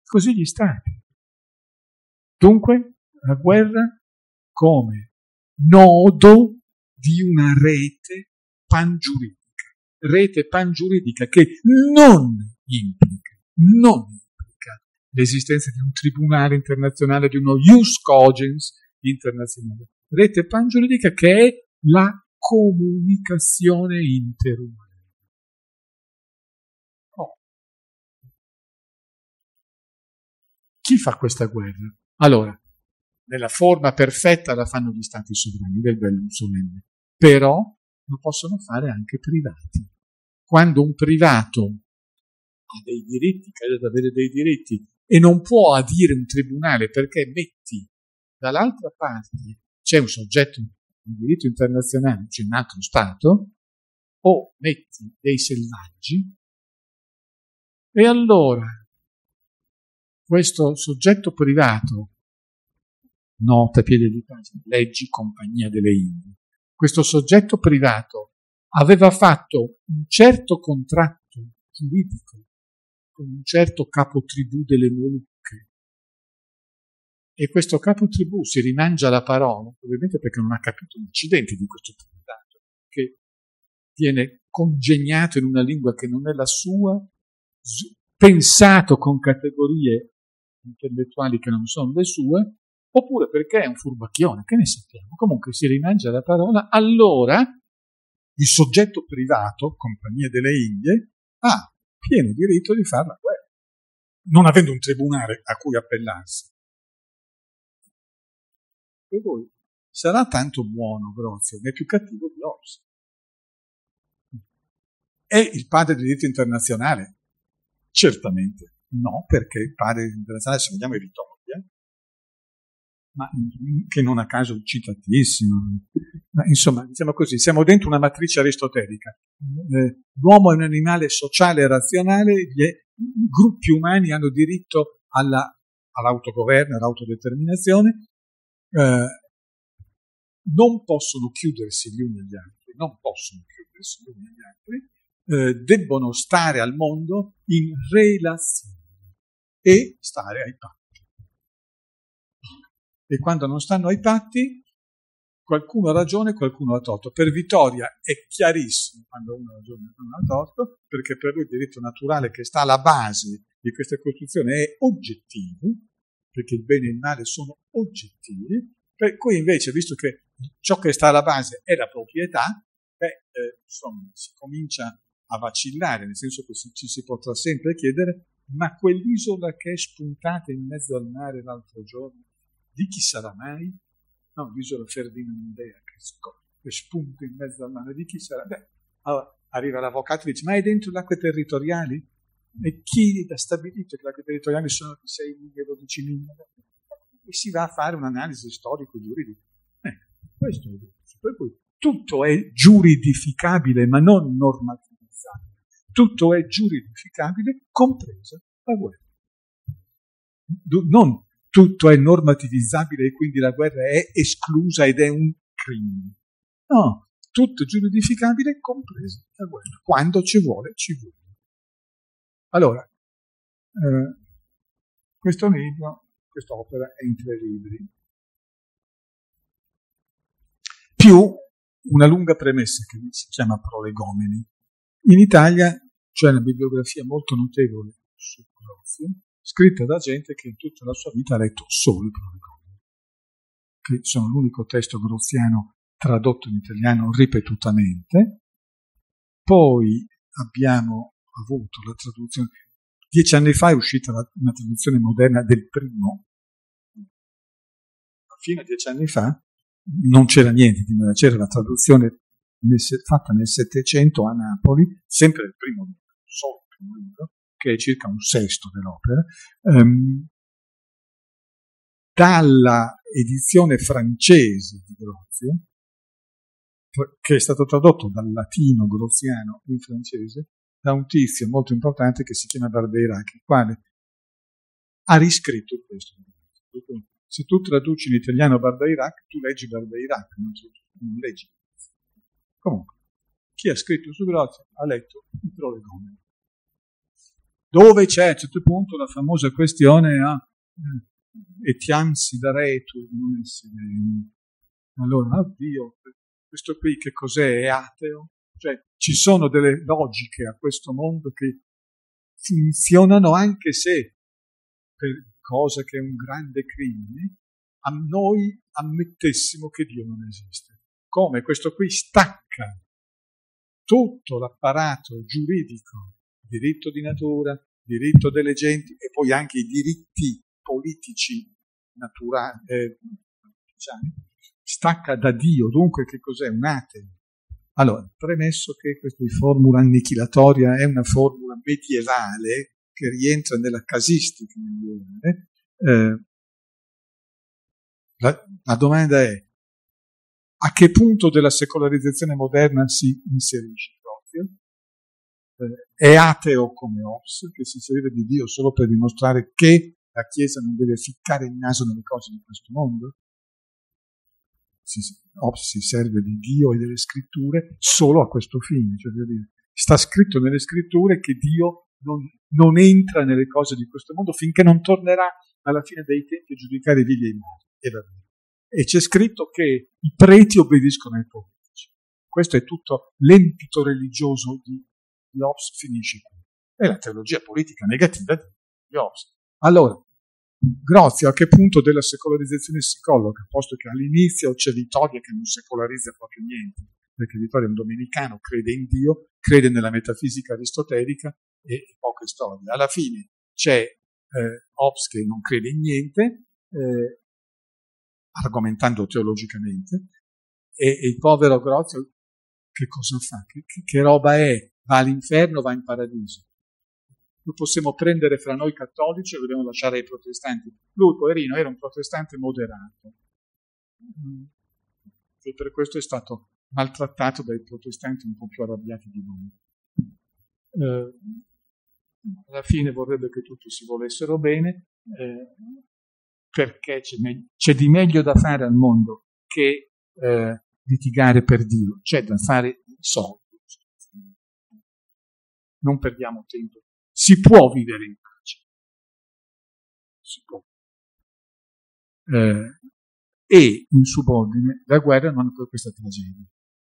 S1: così gli stati. Dunque, la guerra come nodo di una rete pangiuridica, rete pangiuridica che non implica, non implica l'esistenza di un tribunale internazionale, di uno ius cogens internazionale, rete pangiuridica che è la comunicazione interumana. Oh. Chi fa questa guerra? Allora, nella forma perfetta la fanno gli stati sovrani del bellum solenne, però lo possono fare anche privati. Quando un privato ha dei diritti, crede di avere dei diritti, e non può adire un tribunale perché metti dall'altra parte c'è un soggetto di diritto internazionale, c'è un altro Stato, o metti dei selvaggi, e allora questo soggetto privato, nota a piede di pagina, leggi Compagnia delle Indie, questo soggetto privato aveva fatto un certo contratto giuridico con un certo capotribù delle Molucche, e questo capotribù si rimangia la parola, ovviamente perché non ha capito l'incidente di questo privato, che viene congegnato in una lingua che non è la sua, pensato con categorie intellettuali che non sono le sue, oppure perché è un furbacchione, che ne sappiamo. Comunque si rimangia la parola, allora il soggetto privato, Compagnia delle Indie, ha pieno diritto di fare la guerra, non avendo un tribunale a cui appellarsi. Per voi sarà tanto buono Grozio, ma è più cattivo di Hobbes. È il padre del diritto internazionale? Certamente no, perché il padre del diritto internazionale, se vogliamo, è Vittoria, ma che non a caso citatissimo. Ma insomma, diciamo così, siamo dentro una matrice aristotelica. Eh, l'uomo è un animale sociale e razionale, gli gruppi umani hanno diritto alla, all'autogoverno, all'autodeterminazione, eh, non possono chiudersi gli uni agli altri, non possono chiudersi gli uni agli altri, eh, debbono stare al mondo in relazione e stare ai patti. E quando non stanno ai patti, qualcuno ha ragione e qualcuno ha torto. Per Vittoria è chiarissimo quando uno ha ragione e uno ha torto, perché per lui il diritto naturale che sta alla base di questa costruzione è oggettivo, perché il bene e il male sono oggettivi, per cui invece, visto che ciò che sta alla base è la proprietà, beh, eh, insomma, si comincia a vacillare, nel senso che ci si potrà sempre chiedere, ma quell'isola che è spuntata in mezzo al mare l'altro giorno, di chi sarà mai? No, l'isola Ferdinandea che, che spunta in mezzo al mare, di chi sarà? Beh, allora, arriva l'avvocato e dice, ma è dentro le acque territoriali? E chi ha stabilito che le acque territoriali sono di sei miglia, dodici miglia? E si va a fare un'analisi storico-giuridica. Eh, questo è il discorso. Per cui tutto è giuridificabile, ma non normativizzabile. Tutto è giuridificabile, compresa la guerra. Non tutto è normativizzabile e quindi la guerra è esclusa ed è un crimine. No, tutto è giuridificabile, compresa la guerra. Quando ci vuole, ci vuole. Allora, eh, questo libro, quest'opera è in tre libri, più una lunga premessa che si chiama Prolegomeni. In Italia c'è una bibliografia molto notevole su Grozio, scritta da gente che in tutta la sua vita ha letto solo i Prolegomeni, che sono l'unico testo groziano tradotto in italiano ripetutamente. Poi abbiamo avuto la traduzione, dieci anni fa è uscita una traduzione moderna del primo, fino a dieci anni fa non c'era niente di nuovo, c'era la traduzione nel, fatta nel Settecento a Napoli, sempre del primo libro, solo il primo libro, che è circa un sesto dell'opera, ehm, dalla edizione francese di Grozio, che è stato tradotto dal latino groziano in francese, da un tizio molto importante che si chiama Barbeirac, il quale ha riscritto il testo. Se tu traduci in italiano Barbeirac, tu leggi Barbeirac, non, non leggi. Comunque, chi ha scritto su Grozio ha letto i Prolegomeni. dove c'è a un certo punto la famosa questione a eh, etiam si daretur, non si allora, oddio, questo qui che cos'è? È ateo? Cioè, ci sono delle logiche a questo mondo che funzionano anche se, per cosa che è un grande crimine, a noi ammettessimo che Dio non esiste. Come questo qui stacca tutto l'apparato giuridico, diritto di natura, diritto delle genti e poi anche i diritti politici naturali, eh, diciamo, stacca da Dio, dunque che cos'è? Un ateo. Allora, premesso che questa formula annichilatoria è una formula medievale che rientra nella casistica medievale, eh, la, la domanda è: a che punto della secolarizzazione moderna si inserisce proprio? Eh, è ateo come Hobbes, che si serve di Dio solo per dimostrare che la Chiesa non deve ficcare il naso nelle cose di questo mondo? Si, Hobbes si serve di Dio e delle scritture solo a questo fine, cioè dire, sta scritto nelle scritture che Dio non, non entra nelle cose di questo mondo finché non tornerà alla fine dei tempi a giudicare i vivi e i morti. E va bene. E c'è scritto che i preti obbediscono ai politici. Questo è tutto l'empito religioso di, di Hobbes, finisce qui. È la teologia politica negativa di Hobbes. Allora, Grozio a che punto della secolarizzazione si colloca, posto che all'inizio c'è Vittoria che non secolarizza proprio niente, perché Vittoria è un domenicano, crede in Dio, crede nella metafisica aristotelica e poche storie. Alla fine c'è eh, Hobbes che non crede in niente, eh, argomentando teologicamente, e, e il povero Grozio che cosa fa? Che, che, che roba è? Va all'inferno o va in paradiso? Lo possiamo prendere fra noi cattolici e dobbiamo lasciare ai protestanti. Lui, poverino, era un protestante moderato. E per questo è stato maltrattato dai protestanti un po' più arrabbiati di noi. Eh, alla fine vorrebbe che tutti si volessero bene, eh, perché c'è, me- c'è di meglio da fare al mondo che eh, litigare per Dio. C'è da fare i soldi. Non perdiamo tempo. Si può vivere in pace. Si può. Eh, e in subordine la guerra non è poi questa tragedia.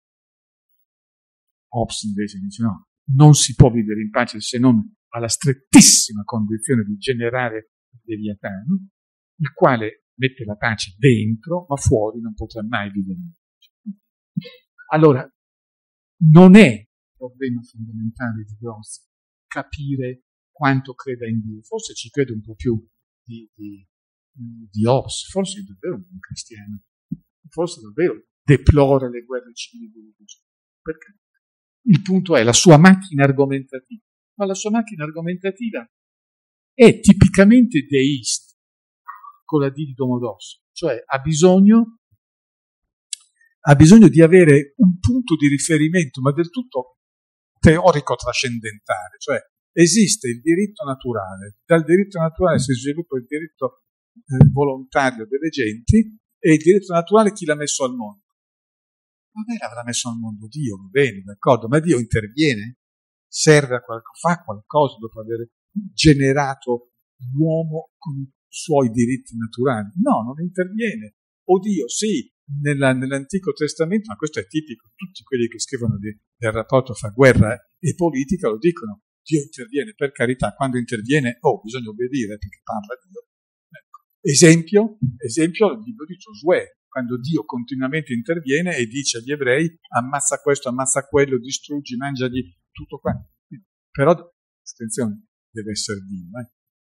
S1: Hobbes invece dice no, non si può vivere in pace se non alla strettissima condizione di generare il Leviatano, il quale mette la pace dentro, ma fuori non potrà mai vivere in pace. Allora, non è il problema fondamentale di Gross capire quanto creda in Dio. Forse ci crede un po' più di, di, di Hobbes, forse è davvero un cristiano, forse davvero deplora le guerre civili. Perché? Il punto è la sua macchina argomentativa. Ma la sua macchina argomentativa è tipicamente deista, con la D di Domodossola, cioè ha bisogno, ha bisogno di avere un punto di riferimento, ma del tutto teorico trascendentale, cioè esiste il diritto naturale, dal diritto naturale si sviluppa il diritto eh, volontario delle genti e il diritto naturale chi l'ha messo al mondo? Vabbè, l'avrà messo al mondo Dio, va bene, d'accordo, ma Dio interviene? Serve a qualcosa, fa qualcosa dopo aver generato l'uomo con i suoi diritti naturali? No, non interviene. O Dio, sì, nella, nell'Antico Testamento, ma questo è tipico, tutti quelli che scrivono di, del rapporto fra guerra e politica lo dicono, Dio interviene, per carità, quando interviene, oh, bisogna obbedire perché parla Dio. Ecco. Esempio, esempio il libro di Giosuè, quando Dio continuamente interviene e dice agli ebrei ammazza questo, ammazza quello, distruggi, mangiagli tutto qua. Però, attenzione, deve essere Dio. Eh?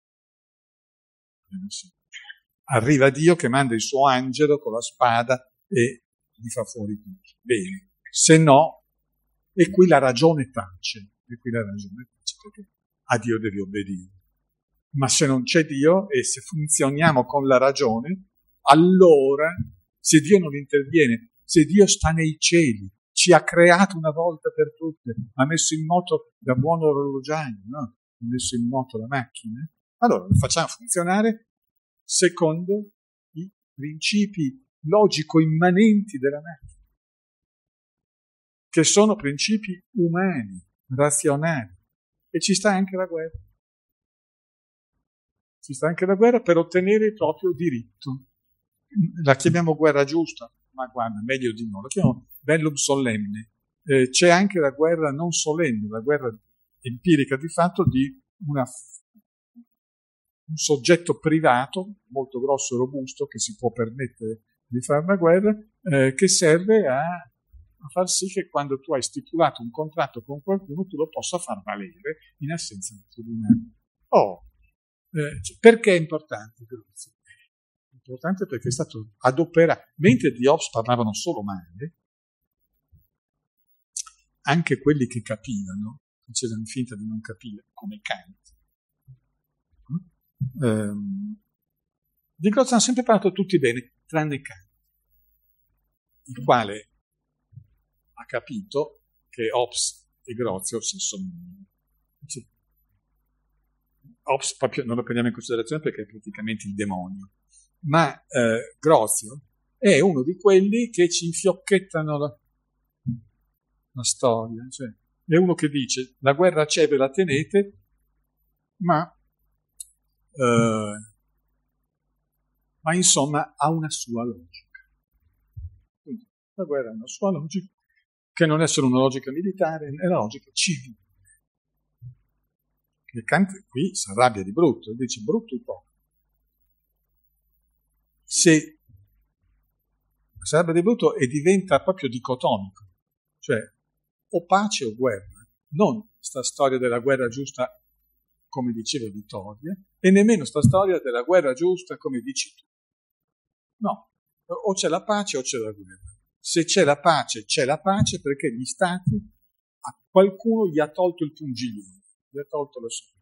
S1: Arriva Dio che manda il suo angelo con la spada e li fa fuori tutti. Bene, se no, e qui la ragione tace, e qui la ragione tace perché a Dio devi obbedire. Ma se non c'è Dio e se funzioniamo con la ragione, allora, se Dio non interviene, se Dio sta nei cieli, ci ha creato una volta per tutte, ha messo in moto da buon orologiaio, no? Ha messo in moto la macchina, allora lo facciamo funzionare secondo i principi logico-immanenti della macchina, che sono principi umani, razionali, e ci sta anche la guerra. esiste anche la guerra per ottenere il proprio diritto. La chiamiamo guerra giusta, ma guarda, meglio di no, la chiamiamo bellum solenne. Eh, c'è anche la guerra non solenne, la guerra empirica di fatto di una, un soggetto privato, molto grosso e robusto, che si può permettere di fare una guerra, eh, che serve a, a far sì che quando tu hai stipulato un contratto con qualcuno tu lo possa far valere in assenza di tribunale. Oh, eh, perché è importante? È importante perché è stato adoperato, mentre di Hobbes parlavano solo male, anche quelli che capivano facevano finta di non capire, come Kant. Um, di cosa hanno sempre parlato tutti bene, tranne Kant, il quale ha capito che Hobbes e Grozio si assomigliano. Hobbes proprio non lo prendiamo in considerazione perché è praticamente il demonio, ma eh, Grozio è uno di quelli che ci infiocchettano la, la storia, cioè è uno che dice la guerra c'è, ve la tenete, ma Uh, ma insomma ha una sua logica. Quindi la guerra ha una sua logica, che non è solo una logica militare, è una logica civile. Che Kant qui si arrabbia di brutto, e dice brutto ipocrita. Se si arrabbia di brutto e diventa proprio dicotomico, cioè o pace o guerra, non sta storia della guerra giusta come diceva Vittoria, e nemmeno sta storia della guerra giusta, come dici tu. No, o c'è la pace o c'è la guerra. Se c'è la pace, c'è la pace perché gli stati, a qualcuno gli ha tolto il pungiglione, gli ha tolto la sua.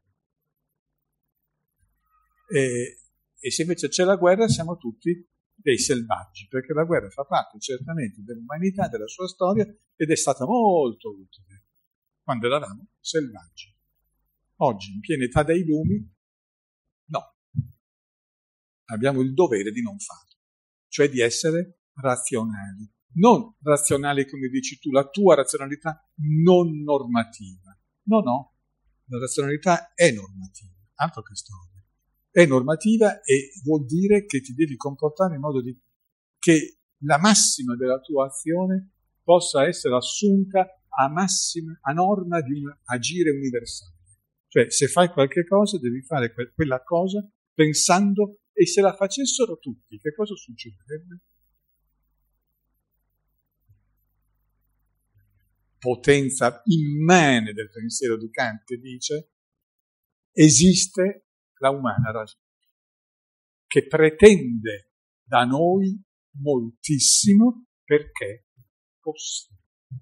S1: E, e se invece c'è la guerra siamo tutti dei selvaggi, perché la guerra fa parte certamente dell'umanità, della sua storia, ed è stata molto utile quando eravamo selvaggi. Oggi, in piena età dei lumi, no, abbiamo il dovere di non farlo, cioè di essere razionali. Non razionali come dici tu, la tua razionalità non normativa. No, no, la razionalità è normativa, altro che storia. È normativa e vuol dire che ti devi comportare in modo di, che la massima della tua azione possa essere assunta a massima, a norma di un agire universale. Cioè, se fai qualche cosa, devi fare que- quella cosa pensando, e se la facessero tutti, che cosa succederebbe? Potenza immane del pensiero di Kant che dice esiste la umana ragione, che pretende da noi moltissimo perché è possibile.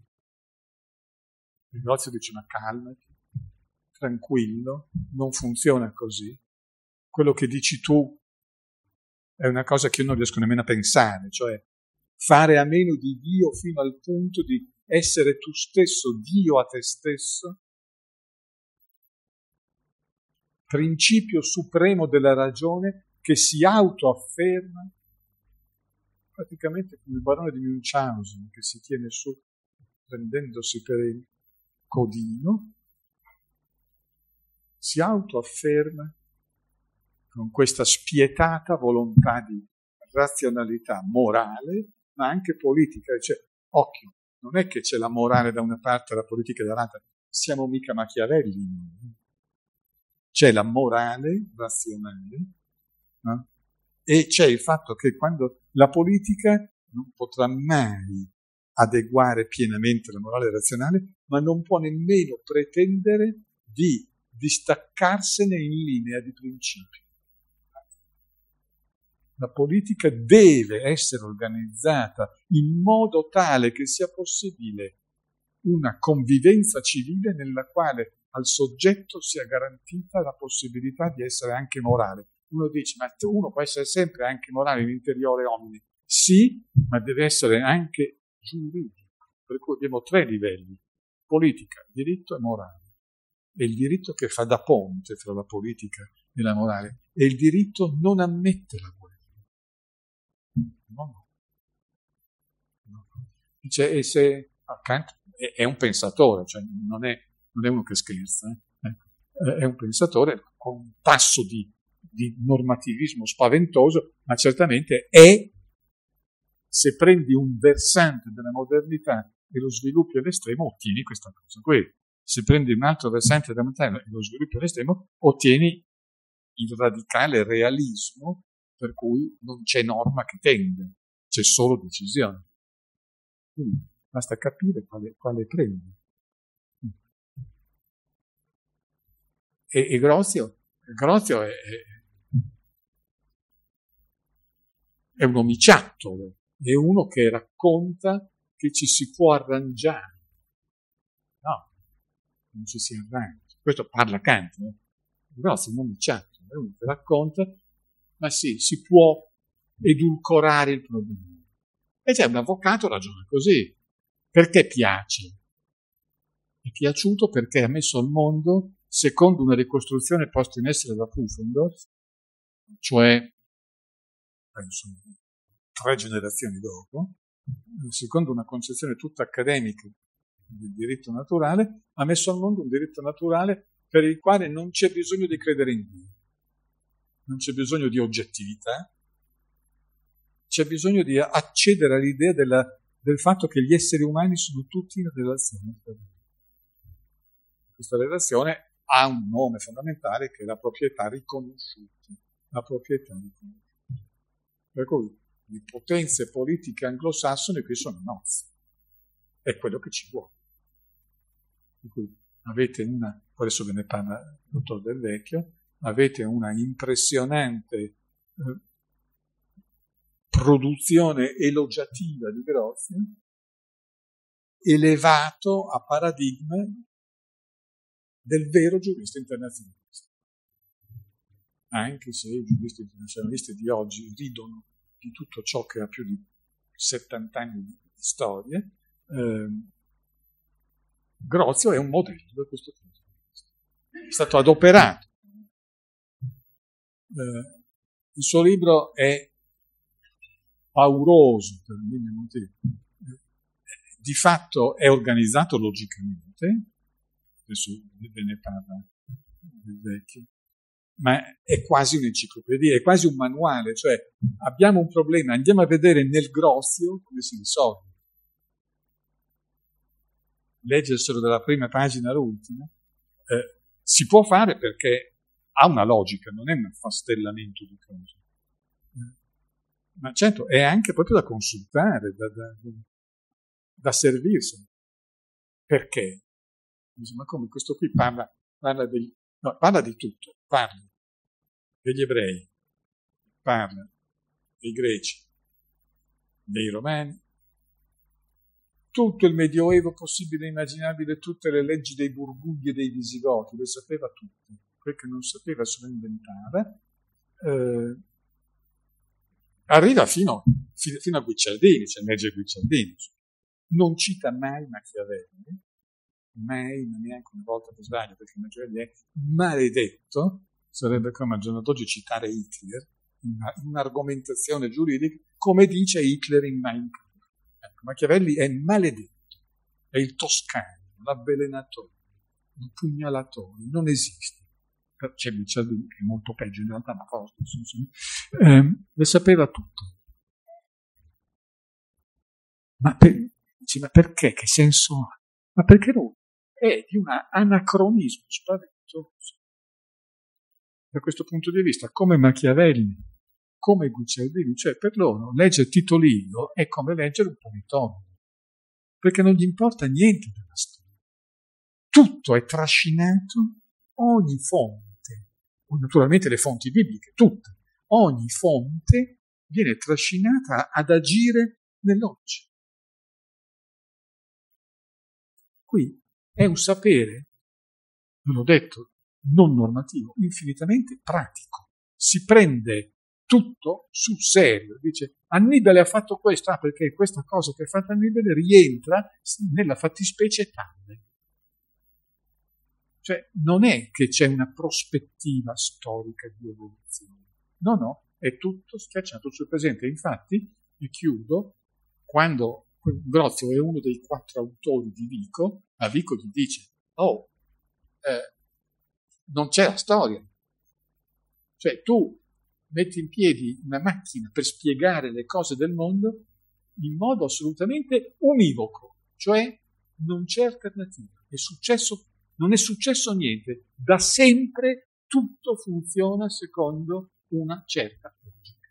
S1: Il Grozio dice, ma calmati, tranquillo, non funziona così. Quello che dici tu è una cosa che io non riesco nemmeno a pensare, cioè fare a meno di Dio fino al punto di essere tu stesso, Dio a te stesso, principio supremo della ragione che si autoafferma, praticamente come il barone di Munchausen che si tiene su prendendosi per il codino, si autoafferma con questa spietata volontà di razionalità morale, ma anche politica. Cioè, occhio, non è che c'è la morale da una parte e la politica dall'altra, siamo mica Machiavelli. C'è la morale razionale, no? E c'è il fatto che quando la politica non potrà mai adeguare pienamente la morale razionale, ma non può nemmeno pretendere di distaccarsene in linea di principio. La politica deve essere organizzata in modo tale che sia possibile una convivenza civile nella quale al soggetto sia garantita la possibilità di essere anche morale. Uno dice, ma uno può essere sempre anche morale in interiore homine. Sì, ma deve essere anche giuridico. Per cui abbiamo tre livelli: politica, diritto e morale. È il diritto che fa da ponte tra la politica e la morale. E il diritto non ammette la guerra. No, no. no. Dice, e se Kant è, è un pensatore, cioè non è, non è uno che scherza, eh? è un pensatore con un tasso di di normativismo spaventoso, ma certamente è, se prendi un versante della modernità e lo sviluppi all'estremo, ottieni questa cosa qui. Se prendi un altro versante della modernità e lo sviluppi all'estremo, ottieni il radicale realismo per cui non c'è norma che tende, c'è solo decisione. Quindi basta capire quale, quale prendi. E, e Grozio, Grozio è, è, è un omiciattolo, è uno che racconta che ci si può arrangiare. No, non ci si arrangia. Questo parla Kant, no? Grozio è un omiciattolo, è uno che racconta, ma sì, si può edulcorare il problema. E c'è un avvocato che ragiona così. Perché piace? È piaciuto perché ha messo al mondo, secondo una ricostruzione posta in essere da Pufendorf, cioè penso tre generazioni dopo, secondo una concezione tutta accademica del diritto naturale, ha messo al mondo un diritto naturale per il quale non c'è bisogno di credere in Dio, non c'è bisogno di oggettività, c'è bisogno di accedere all'idea della, del fatto che gli esseri umani sono tutti in relazione. Questa relazione ha un nome fondamentale che è la proprietà riconosciuta, la proprietà riconosciuta. Per cui le potenze politiche anglosassone qui sono nostre, è quello che ci vuole. Per cui avete una, adesso ve ne parla il dottor Del Vecchio, avete una impressionante eh, produzione elogiativa di Grozio, elevato a paradigma del vero giurista internazionalista. Anche se i giuristi internazionalisti di oggi ridono di tutto ciò che ha più di settanta anni di storia, eh, Grozio è un modello da questo punto di vista. È stato adoperato. Eh, il suo libro è pauroso per mille motivi. Di fatto è organizzato logicamente, adesso ve ne parla Del Vecchio, ma è quasi un'enciclopedia, è quasi un manuale, cioè abbiamo un problema, andiamo a vedere nel Grozio come si risolve. Leggerselo dalla prima pagina all'ultima, eh, si può fare perché ha una logica, non è un affastellamento di cose. Ma certo, è anche proprio da consultare, da, da, da servirsi. Perché? Ma come questo qui parla, parla, degli, no, parla di tutto, parla degli ebrei, parla dei greci, dei romani, tutto il Medioevo possibile e immaginabile, tutte le leggi dei Burgugli e dei Visigoti, le sapeva tutte. Quel che non sapeva se lo inventava. Eh, arriva fino, fino, fino a Guicciardini, cioè legge Guicciardini. Non cita mai Machiavelli, mai, ma neanche una volta per sbaglio, perché Machiavelli è maledetto, sarebbe come al giorno d'oggi citare Hitler, una, un'argomentazione giuridica, come dice Hitler in Mein Kampf. Ecco, Machiavelli è maledetto, è il toscano, l'avvelenatore, il pugnalatore, non esiste. C'è Guicciardini che è molto peggio in realtà, ma forse eh, le sapeva tutto. Ma, per, ma perché? Che senso ha? Ma perché no? È di un anacronismo spaventoso. Da questo punto di vista, come Machiavelli, come Guicciardini, cioè per loro leggere Tito Livio è come leggere un politologo, perché non gli importa niente della storia. Tutto è trascinato, ogni fonte, naturalmente le fonti bibliche, tutte, ogni fonte viene trascinata ad agire nell'oggi. Qui è un sapere, ve l'ho detto, non normativo, infinitamente pratico. Si prende tutto sul serio. Dice, Annibale ha fatto questo, ah, perché questa cosa che ha fatto Annibale rientra nella fattispecie tale. Cioè, non è che c'è una prospettiva storica di evoluzione. No, no, è tutto schiacciato sul presente. Infatti, e chiudo, quando Grozio è uno dei quattro autori di Vico, a Vico gli dice, oh, eh, non c'è la storia, Cioè tu metti in piedi una macchina per spiegare le cose del mondo in modo assolutamente univoco, cioè non c'è alternativa. È successo, non è successo niente. Da sempre tutto funziona secondo una certa logica.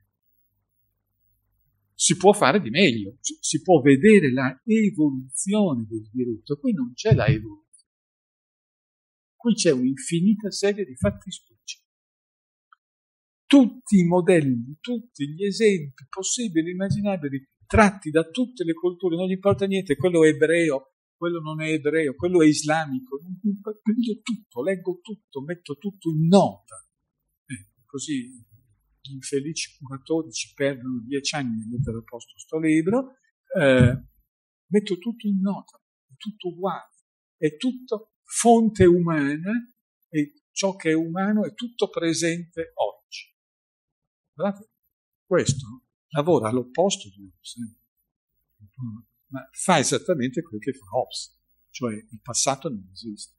S1: Si può fare di meglio, si può vedere la evoluzione del diritto. Qui non c'è la evoluzione. Qui c'è un'infinita serie di fattispecie. Tutti i modelli, tutti gli esempi possibili e immaginabili, tratti da tutte le culture, non gli importa niente, quello è ebreo, quello non è ebreo, quello è islamico, prendo tutto, leggo tutto, metto tutto in nota. Eh, così gli infelici curatori ci perdono dieci anni a mettere a posto sto libro, eh, metto tutto in nota, è tutto uguale, è tutto fonte umana e ciò che è umano è tutto presente oggi. Guardate, questo lavora all'opposto di Hobbes, eh? Ma fa esattamente quel che fa Hobbes, cioè il passato non esiste.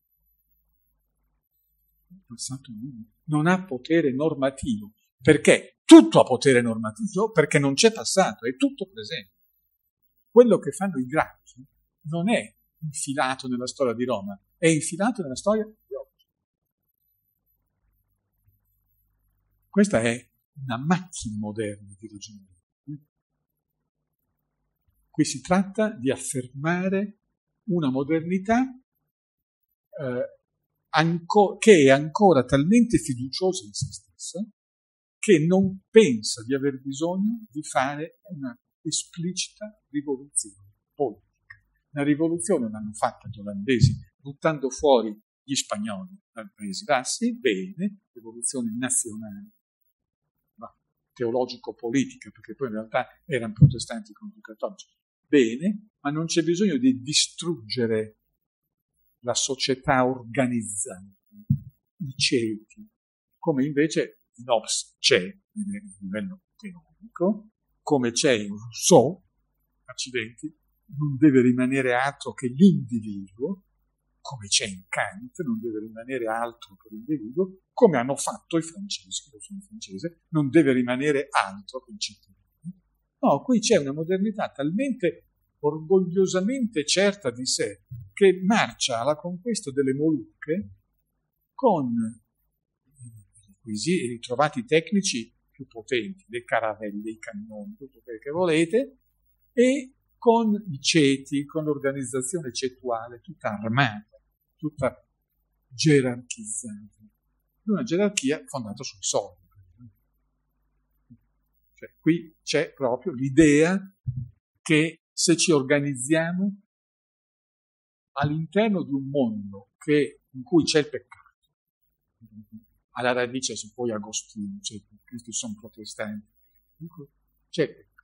S1: Il passato non, non ha potere normativo. Perché? Tutto ha potere normativo perché non c'è passato, è tutto presente. Quello che fanno i Gracchi non è infilato nella storia di Roma, è infilato nella storia di oggi. Questa è una macchina moderna di ragionamento. Qui si tratta di affermare una modernità eh, anco, che è ancora talmente fiduciosa in se stessa che non pensa di aver bisogno di fare una esplicita rivoluzione politica. La rivoluzione l'hanno fatta gli olandesi buttando fuori gli spagnoli dai Paesi Bassi, bene, rivoluzione nazionale, teologico-politica, perché poi in realtà erano protestanti contro i cattolici. Bene, ma non c'è bisogno di distruggere la società organizzata, i ceti, come invece in Hobbes c'è a livello teorico, come c'è in Rousseau, accidenti, non deve rimanere altro che l'individuo, come c'è in Kant, non deve rimanere altro che l'individuo, come hanno fatto i francesi, io sono francese, non deve rimanere altro che il cittadino. No, qui c'è una modernità talmente orgogliosamente certa di sé che marcia alla conquista delle Molucche con i ritrovati tecnici più potenti, le caravelle, i cannoni, tutto quello che volete, e con i ceti, con l'organizzazione cetuale, tutta armata, tutta gerarchizzata. Una gerarchia fondata sui soldi. Cioè, qui c'è proprio l'idea che se ci organizziamo all'interno di un mondo che, in cui c'è il peccato, alla radice se poi Agostino, cioè, questi sono protestanti, c'è il peccato.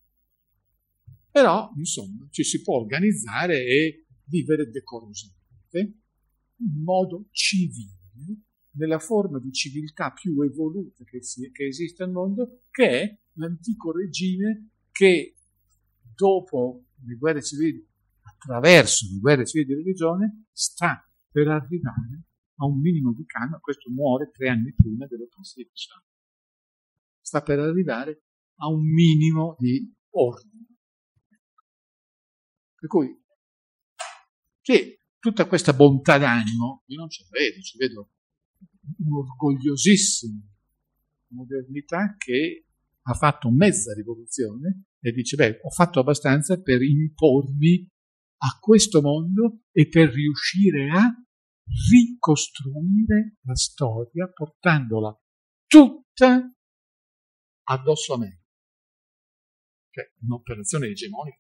S1: Però, insomma, ci si può organizzare e vivere decorosamente, in modo civile, nella forma di civiltà più evoluta che, si, che esiste al mondo, che è l'antico regime che dopo le guerre civili, attraverso le guerre civili di religione, sta per arrivare a un minimo di calma. Questo muore tre anni prima dello Consiglio di Stato. Sta per arrivare a un minimo di ordine. Per cui, che tutta questa bontà d'animo, io non ce la vedo, ci vedo un'orgogliosissima modernità che ha fatto mezza rivoluzione e dice, beh, ho fatto abbastanza per impormi a questo mondo e per riuscire a ricostruire la storia portandola tutta addosso a me. Cioè, un'operazione egemonica.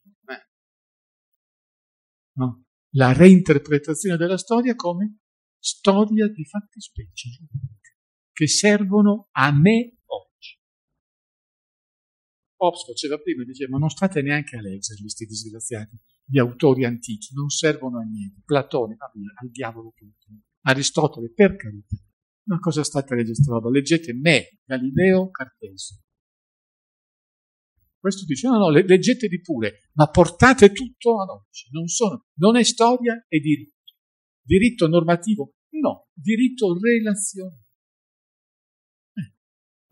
S1: No? La reinterpretazione della storia come storia di fattispecie che servono a me oggi. Hobbes faceva prima, diceva, ma non state neanche a leggerli, questi disgraziati, gli autori antichi, non servono a niente. Platone, va via, al diavolo tutto. Aristotele, per carità. Ma cosa state a leggere questa roba? Leggete me, Galileo, Cartesio. Questo dice, no, no, leggeteli pure, ma portate tutto ad oggi. Non sono, non è storia e diritto. Diritto normativo? No, diritto relazionale. Eh.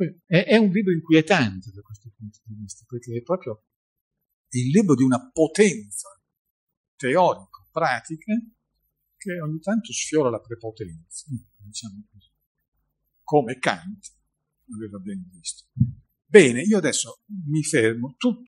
S1: è, è un libro inquietante da questo punto di vista, perché è proprio il libro di una potenza teorico-pratica che ogni tanto sfiora la prepotenza, diciamo così, come Kant aveva ben visto. Bene, io adesso mi fermo. Tu